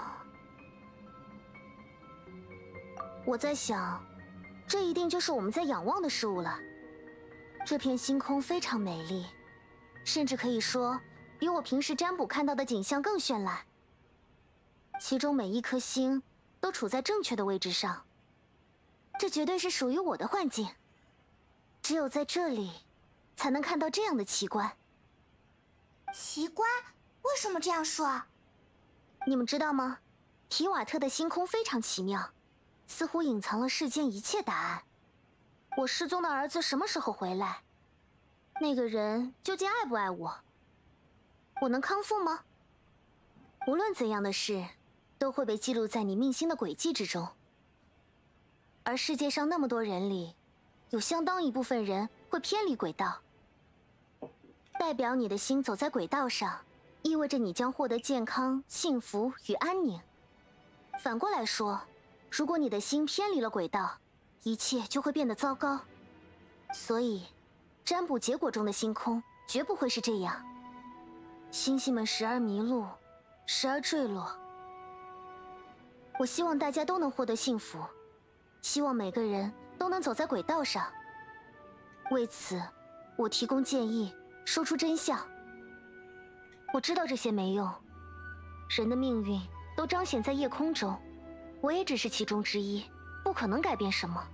我在想，这一定就是我们在仰望的事物了。这片星空非常美丽，甚至可以说比我平时占卜看到的景象更绚烂。其中每一颗星都处在正确的位置上，这绝对是属于我的幻境。只有在这里，才能看到这样的奇观。
奇观？为什么这样说？
你们知道吗？提瓦特的星空非常奇妙，似乎隐藏了世间一切答案。我失踪的儿子什么时候回来？ 那个人究竟爱不爱我？我能康复吗？无论怎样的事，都会被记录在你命星的轨迹之中。而世界上那么多人里，有相当一部分人会偏离轨道。代表你的心走在轨道上，意味着你将获得健康、幸福与安宁。反过来说，如果你的心偏离了轨道，一切就会变得糟糕。所以，占卜结果中的星空绝不会是这样。星星们时而迷路，时而坠落。我希望大家都能获得幸福，希望每个人都能走在轨道上。为此，我提供建议，说出真相。我知道这些没用，人的命运都彰显在夜空中，我也只是其中之一，不可能改变什么。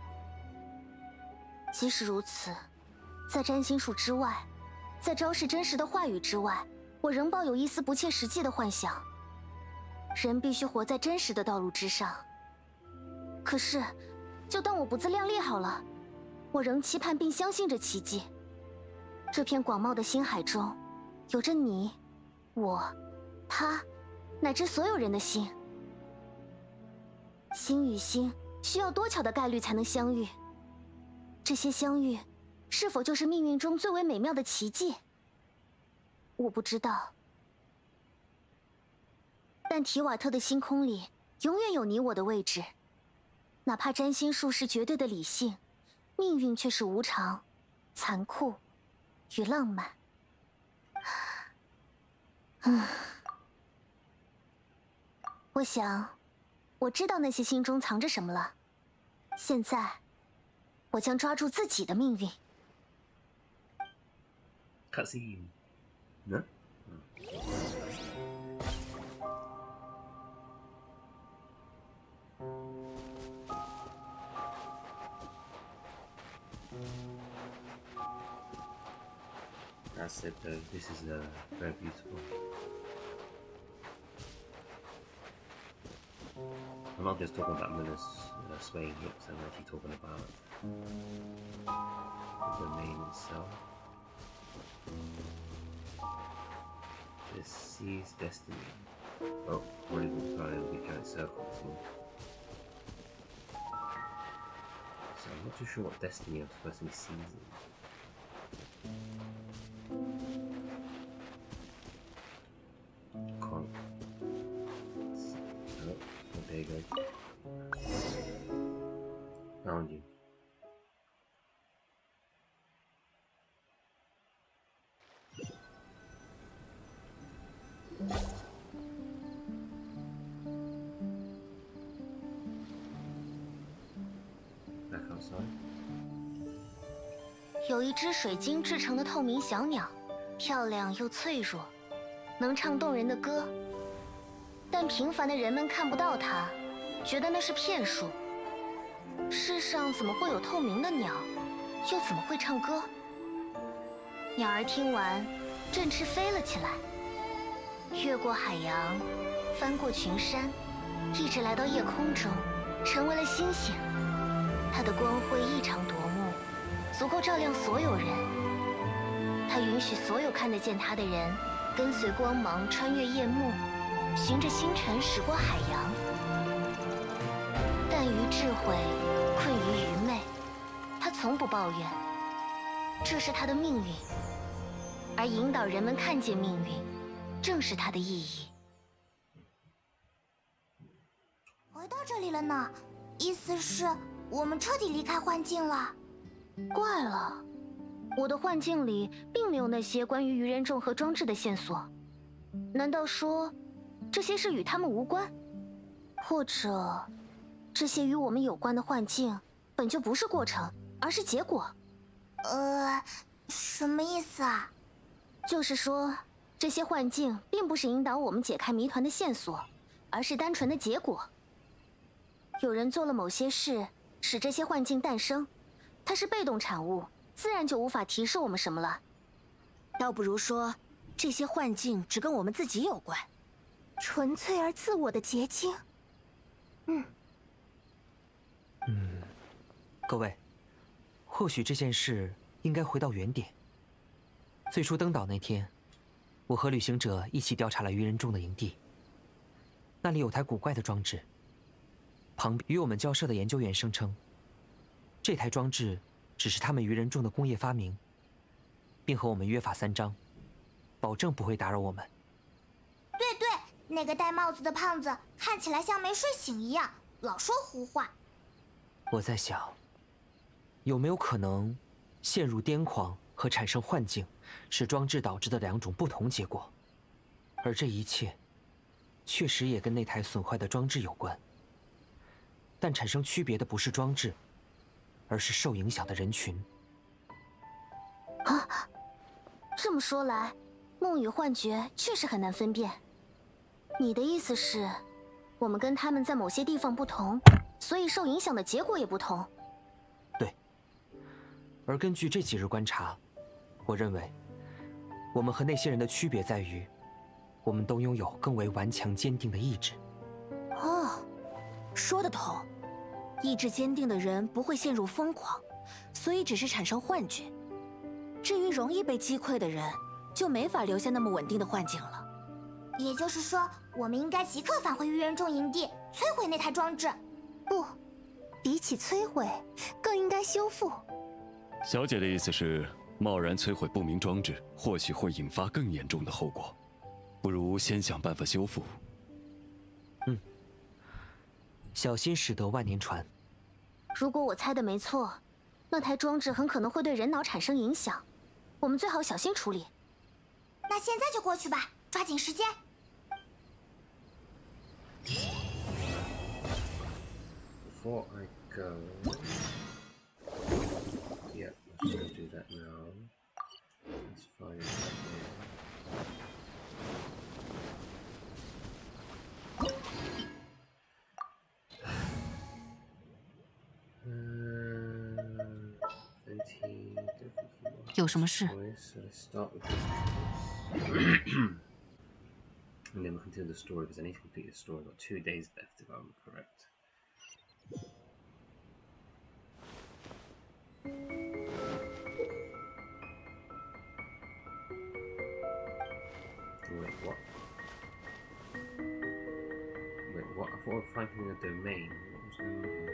即使如此，在占星术之外，在昭示真实的话语之外，我仍抱有一丝不切实际的幻想。人必须活在真实的道路之上。可是，就当我不自量力好了，我仍期盼并相信着奇迹。这片广袤的星海中，有着你、我、他，乃至所有人的心。心与心需要多巧的概率才能相遇？这些相遇，是否就是命运中最为美妙的奇迹？我不知道。但提瓦特的星空里，永远有你我的位置。哪怕占星术是绝对的理性，命运却是无常、残酷与浪漫。嗯，我想，我知道那些心中藏着什么了。现在，我将抓住自己的命运。
Cutscene， 呢？I said though, this is uh, very beautiful. I'm not just talking about Miller's uh, swaying hips, I'm actually talking about the name itself. The Sea's Destiny. Oh, already walked around in a big giant circle. So I'm not too sure what destiny I'm supposed to be seizing. Can't. Oh, there you go. Found you. Back outside.
有一只水晶制成的透明小鸟，漂亮又脆弱，能唱动人的歌。但平凡的人们看不到它，觉得那是骗术。世上怎么会有透明的鸟，又怎么会唱歌？鸟儿听完，振翅飞了起来，越过海洋，翻过群山，一直来到夜空中，成为了星星。它的光辉异常夺目，足够照亮所有人。它允许所有看得见它的人，跟随光芒穿越夜幕，循着星辰驶过海洋。但于智慧，困于愚昧，他从不抱怨，这是他的命运。而引导人们看见命运，正是他的意义。
回到这里了呢，意思是我们彻底离开幻境了。
怪了，我的幻境里并没有那些关于愚人众和装置的线索。难道说，这些事与他们无关？或者，这些与我们有关的幻境本就不是过程，而是结果？
呃，什么意思啊？
就是说，这些幻境并不是引导我们解开谜团的线索，而是单纯的结果。有人做了某些事，使这些幻境诞生，它是被动产物，自然就无法提示我们什么了。
倒不如说，这些幻境只跟我们自己有关，
纯粹而自我的结晶。嗯。
嗯，各位，或许这件事应该回到原点， 最初登岛那天，我和旅行者一起调查了鱼人众的营地。那里有台古怪的装置，旁边与我们交涉的研究员声称，这台装置只是他们鱼人众的工业发明，并和我们约法三章，保证不会打扰我们。
对对，那个戴帽子的胖子看起来像没睡醒一样，老说胡话。
我在想，有没有可能，陷入癫狂和产生幻境是装置导致的两种不同结果，而这一切，确实也跟那台损坏的装置有关。但产生区别的不是装置，而是受影响的人群。
啊，这么说来，梦与幻觉确实很难分辨。你的意思是，我们跟他们在某些地方不同，所以受影响的结果也不同？
对。而根据这几日观察，我认为，我们和那些人的区别在于，我们都拥有更为顽强坚定的意志。
哦，说得通。意志坚定的人不会陷入疯狂，所以只是产生幻觉。至于容易被击溃的人，就没法留下那么稳定的幻境了。
也就是说，我们应该即刻返回鱼人众营地，摧毁那台装置。
不，比起摧毁，更应该修复。
小姐的意思是，贸然摧毁不明装置，或许会引发更严重的后果，不如先想办法修复。
嗯，小心驶得万年船。
如果我猜的没错，那台装置很可能会对人脑产生影响，我们最好小心处理。
那现在就过去吧，抓紧时间。
Before I go, yeah, I'm gonna do that now. Let's find it here.
有什么事？
So let's start with this choice. And then we'll continue the story because I need to complete the story. I've got two days left if I'm correct. Wait, what? Wait, what? I thought I was finding a domain. What was going on here?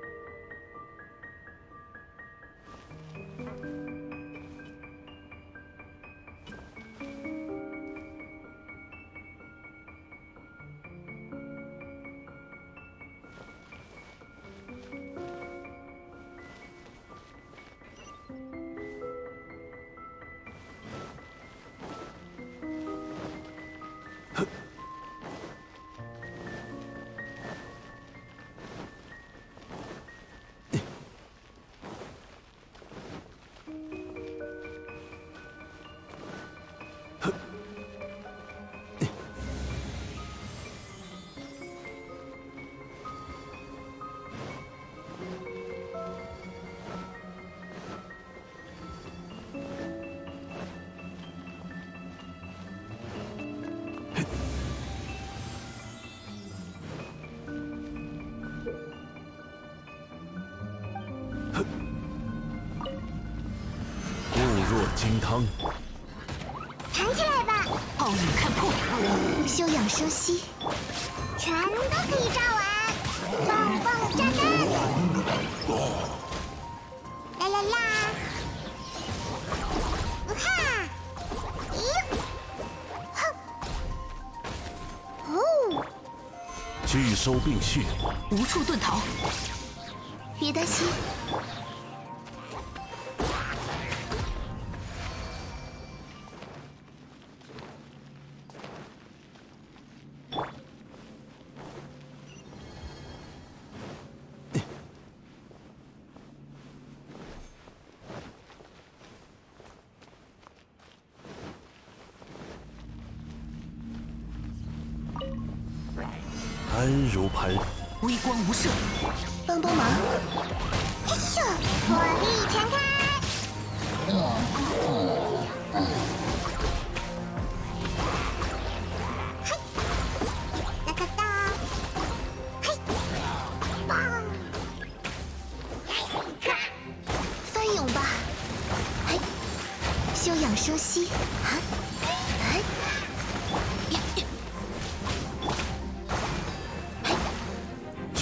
若金汤，
弹起来吧！
暴雨看破，
休养生息，全都可以炸完。棒棒炸弹，啦啦啦！哈，咦，哼，哦，
拒收并蓄，
无处遁逃。
别担心。
安如磐，
微光无射，
帮帮忙！嘿咻，火力全开！嘿，哒哒哒，嘿，棒！翻涌吧！嘿，休养生息。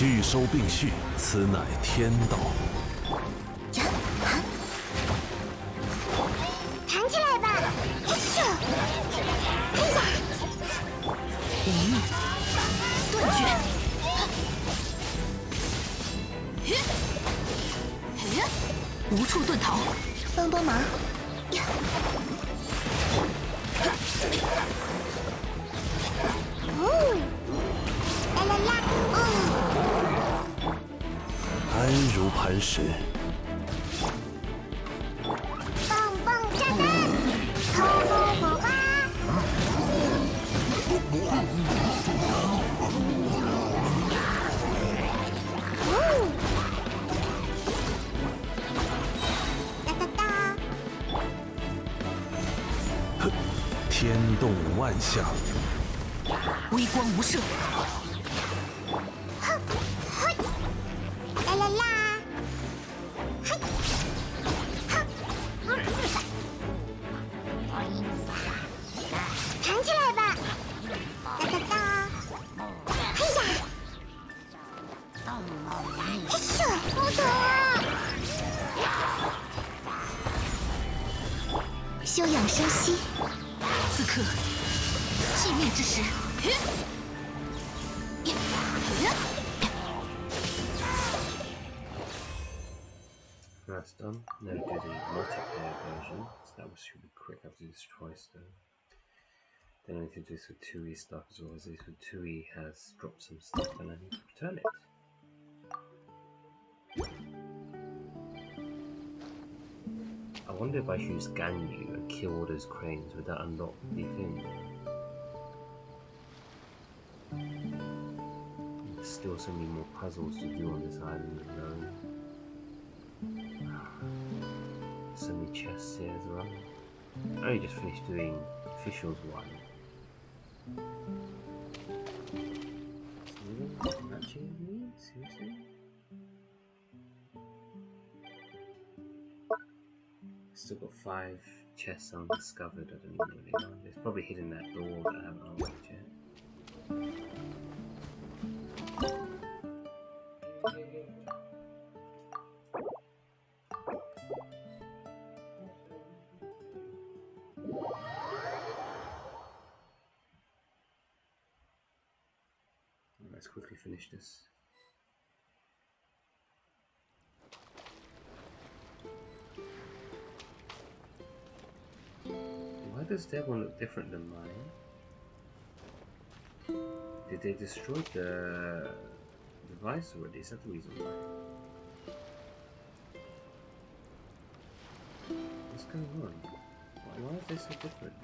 聚收并蓄，此乃天道。
呀啊！弹起来吧！嘿咻！哎呀！
无意断绝。无处遁逃，
帮帮忙！呀！哦！啦啦啦！哦！
安如磐石。
棒棒炸弹！透露火花！哦！哒哒哒！
天动万象，
微光无射。
哼，嘿，啦啦啦，嘿，哼，弹起来吧，哒哒哒，嘿呀，嘿咻，好疼啊！休养生息。
此刻，寂灭之时。
That's done. Now do the multiplayer version. So that was super quick. I have to do this twice though. Then I need to do this with two E stuff as well, as this with two E has dropped some stuff and I need to return it. I wonder if I should use Ganyu and kill all those cranes, would that unlock the thing? There's still so many more puzzles to do on this island alone. So many chests here as well. I only just finished doing officials one. Matching me? Seriously? Still got five chests undiscovered. I don't even know where they are. It's probably hidden that door that I haven't unlocked yet. Let's quickly finish this. Why does their one look different than mine? Did they destroy the device already? Is that the reason why? What's going on? Why, why are they so different?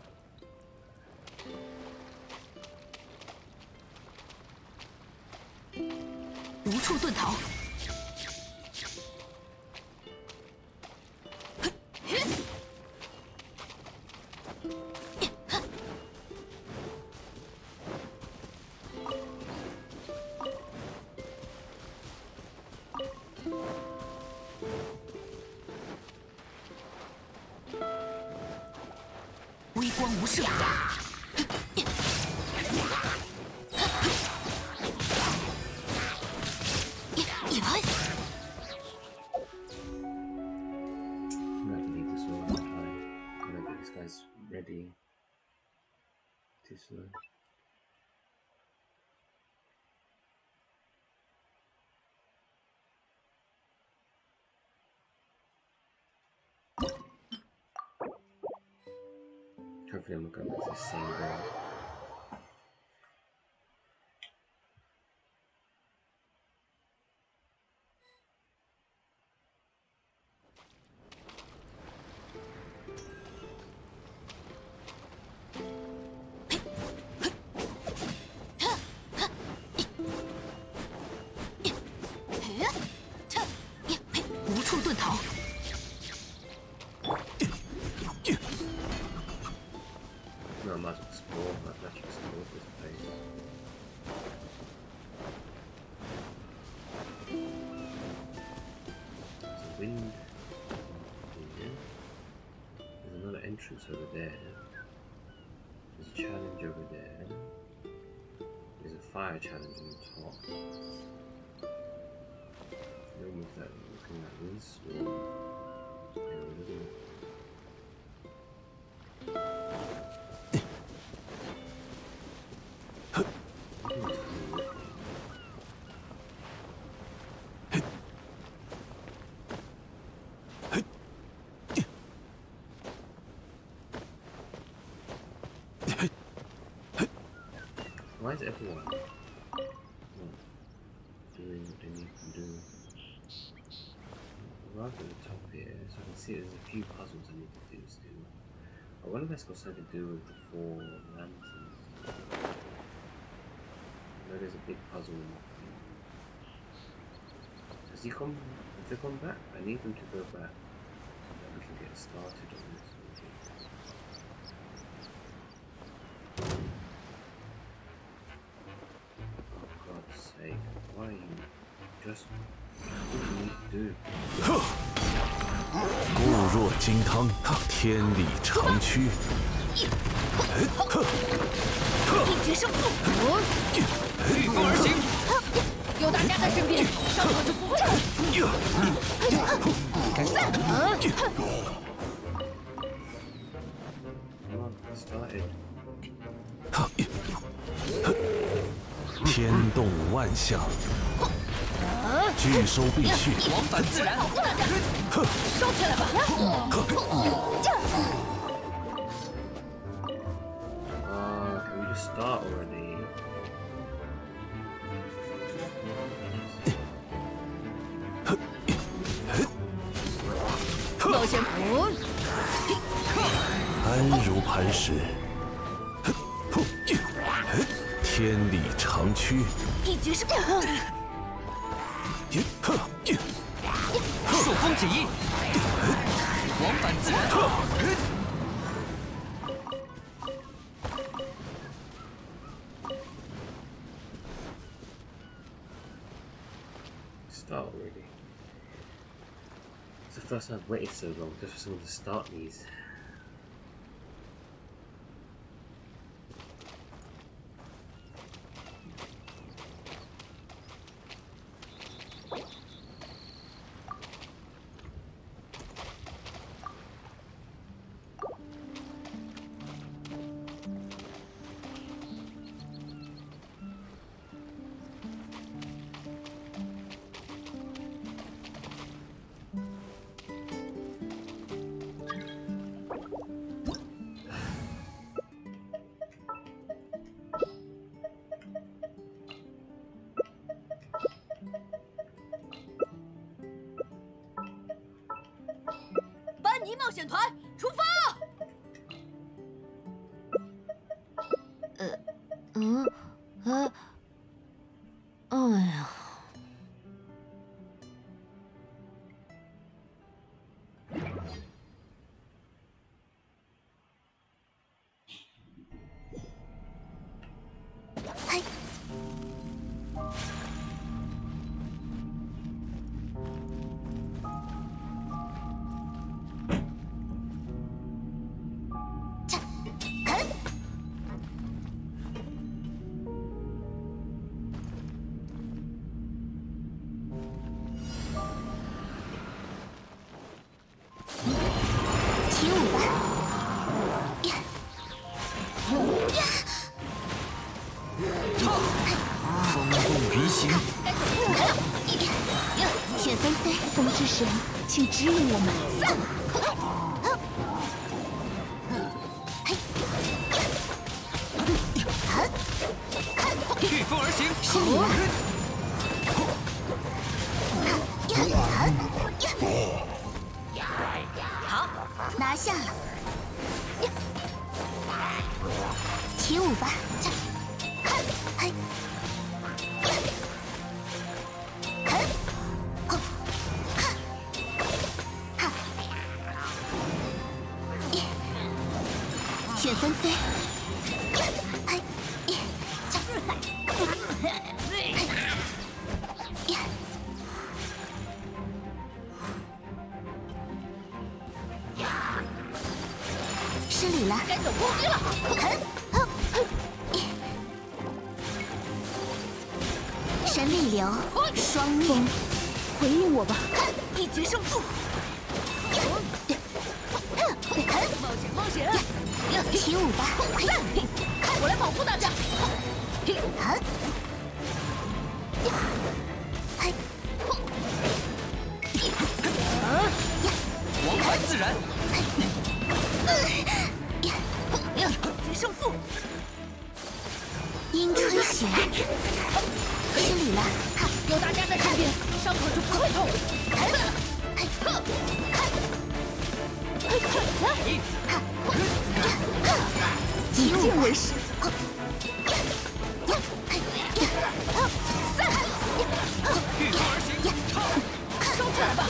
無處遁逃。微光无射。
Ready. Too slow. Hopefully I'm not going back to the same goal. No, I might as well explore, I might actually explore this place. There's a wind here. There's another entrance over there. There's a challenge over there. There's a fire challenge on the top. Remove that looking like this, or get rid of it. Why is everyone not doing what they need to do? Right at the top here, so I can see there's a few puzzles I need to do still. I wonder if that's got something to do with the four lanterns. I know there's a big puzzle. Has he come? Has they come back? I need them to go back so that we can get started on this. Why are you just what do you need to do?
固若金汤，天理长驱。
一决胜负，御风而行。有大家在身边，上场就不会了。散。
天动万象，拒收必去，
往返自然。收起来吧。
Uh, can we just start already?
冒险谱，
安如磐石。天理长驱，
一决胜负。朔风起义，往返自然。
Start already. It's the first time I've waited so long just for someone to start these.
尼冒险团出发！
呃，嗯，呃，哎呀。
雪纷飞，风之神，请指引我们。
御风而行，
是你好，拿下了。起舞吧，看，嘿。 雪纷飞，哎，失礼了，
该走攻击了。
神力流，双逆，
回应我吧，一决胜负。冒险冒险，
起舞吧！
我来保护大家。
王牌自燃。
决胜负。
樱吹雪，失礼了。
有大家在身边，伤口就不会痛。
以剑为师。
御空而行，
收起来吧。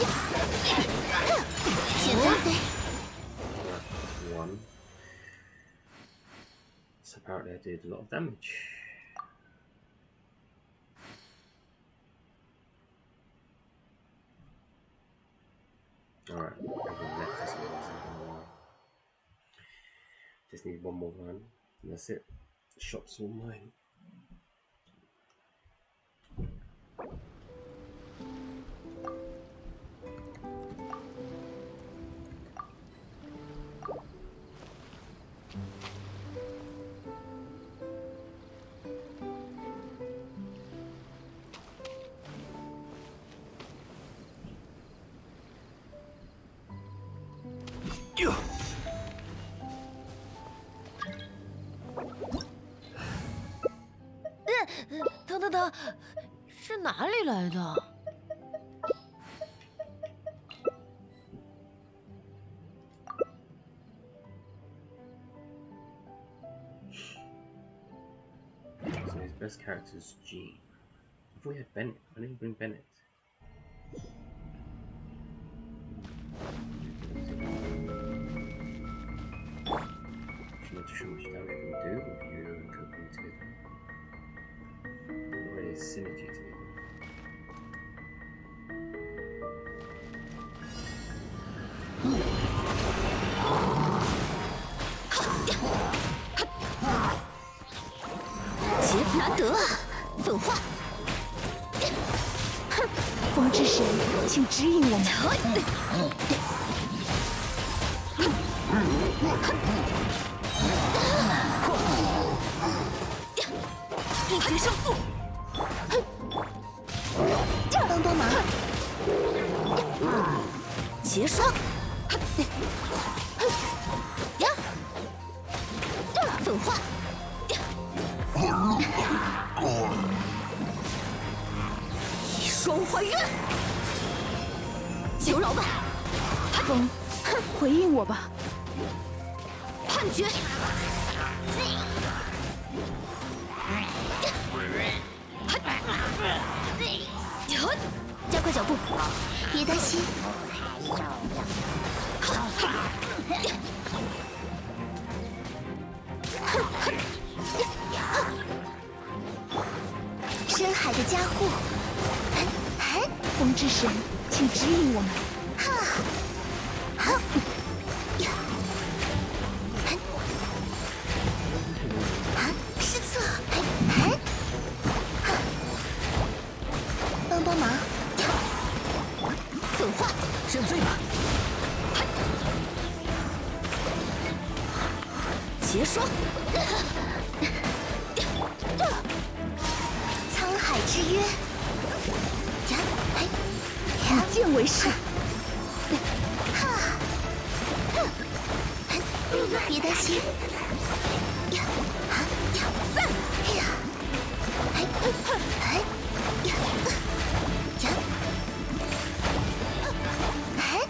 简单飞。
One. So apparently I did a lot of damage. Alright, everyone left this one. Just need one more run, and that's it. The shop's all mine.
Yeah.
疼疼疼，是哪里来的？
So his best character is G. I thought we had Bennett. Why didn't he bring Bennett? I'm not sure much damage we can do with you and cooking together. Not really a synergy together.
劫难得啊！粉化，哼！风之神，请指引我们。
一决胜负！
帮帮忙！结霜！呀！粉化！ 一双还原，求饶吧，风，回应我吧，判决。
加快脚步，别担心。深海的加护，
风之神，请指引我们。
好，失策，帮帮忙，
粉化，
认罪吧。
结霜。
沧海之约，
以剑为师。
别担心。散！哎呀！哎哎呀！呀！哎！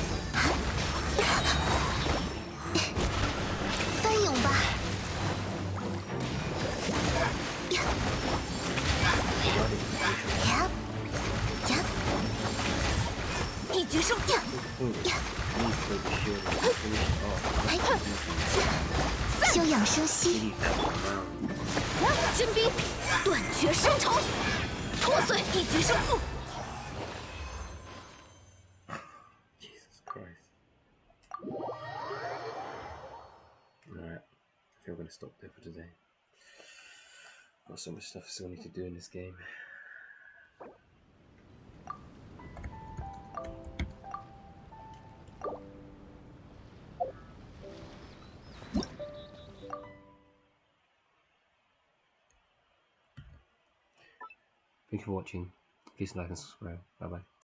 翻涌吧！呀！呀！呀！
一决胜负！
呀！休养生息。
金兵，断绝生仇，破碎一决胜负。
Jesus Christ. Alright, I think we're going to stop there for today. Got so much stuff I still need to do in this game. Thank you for watching. Please like and subscribe. Bye bye.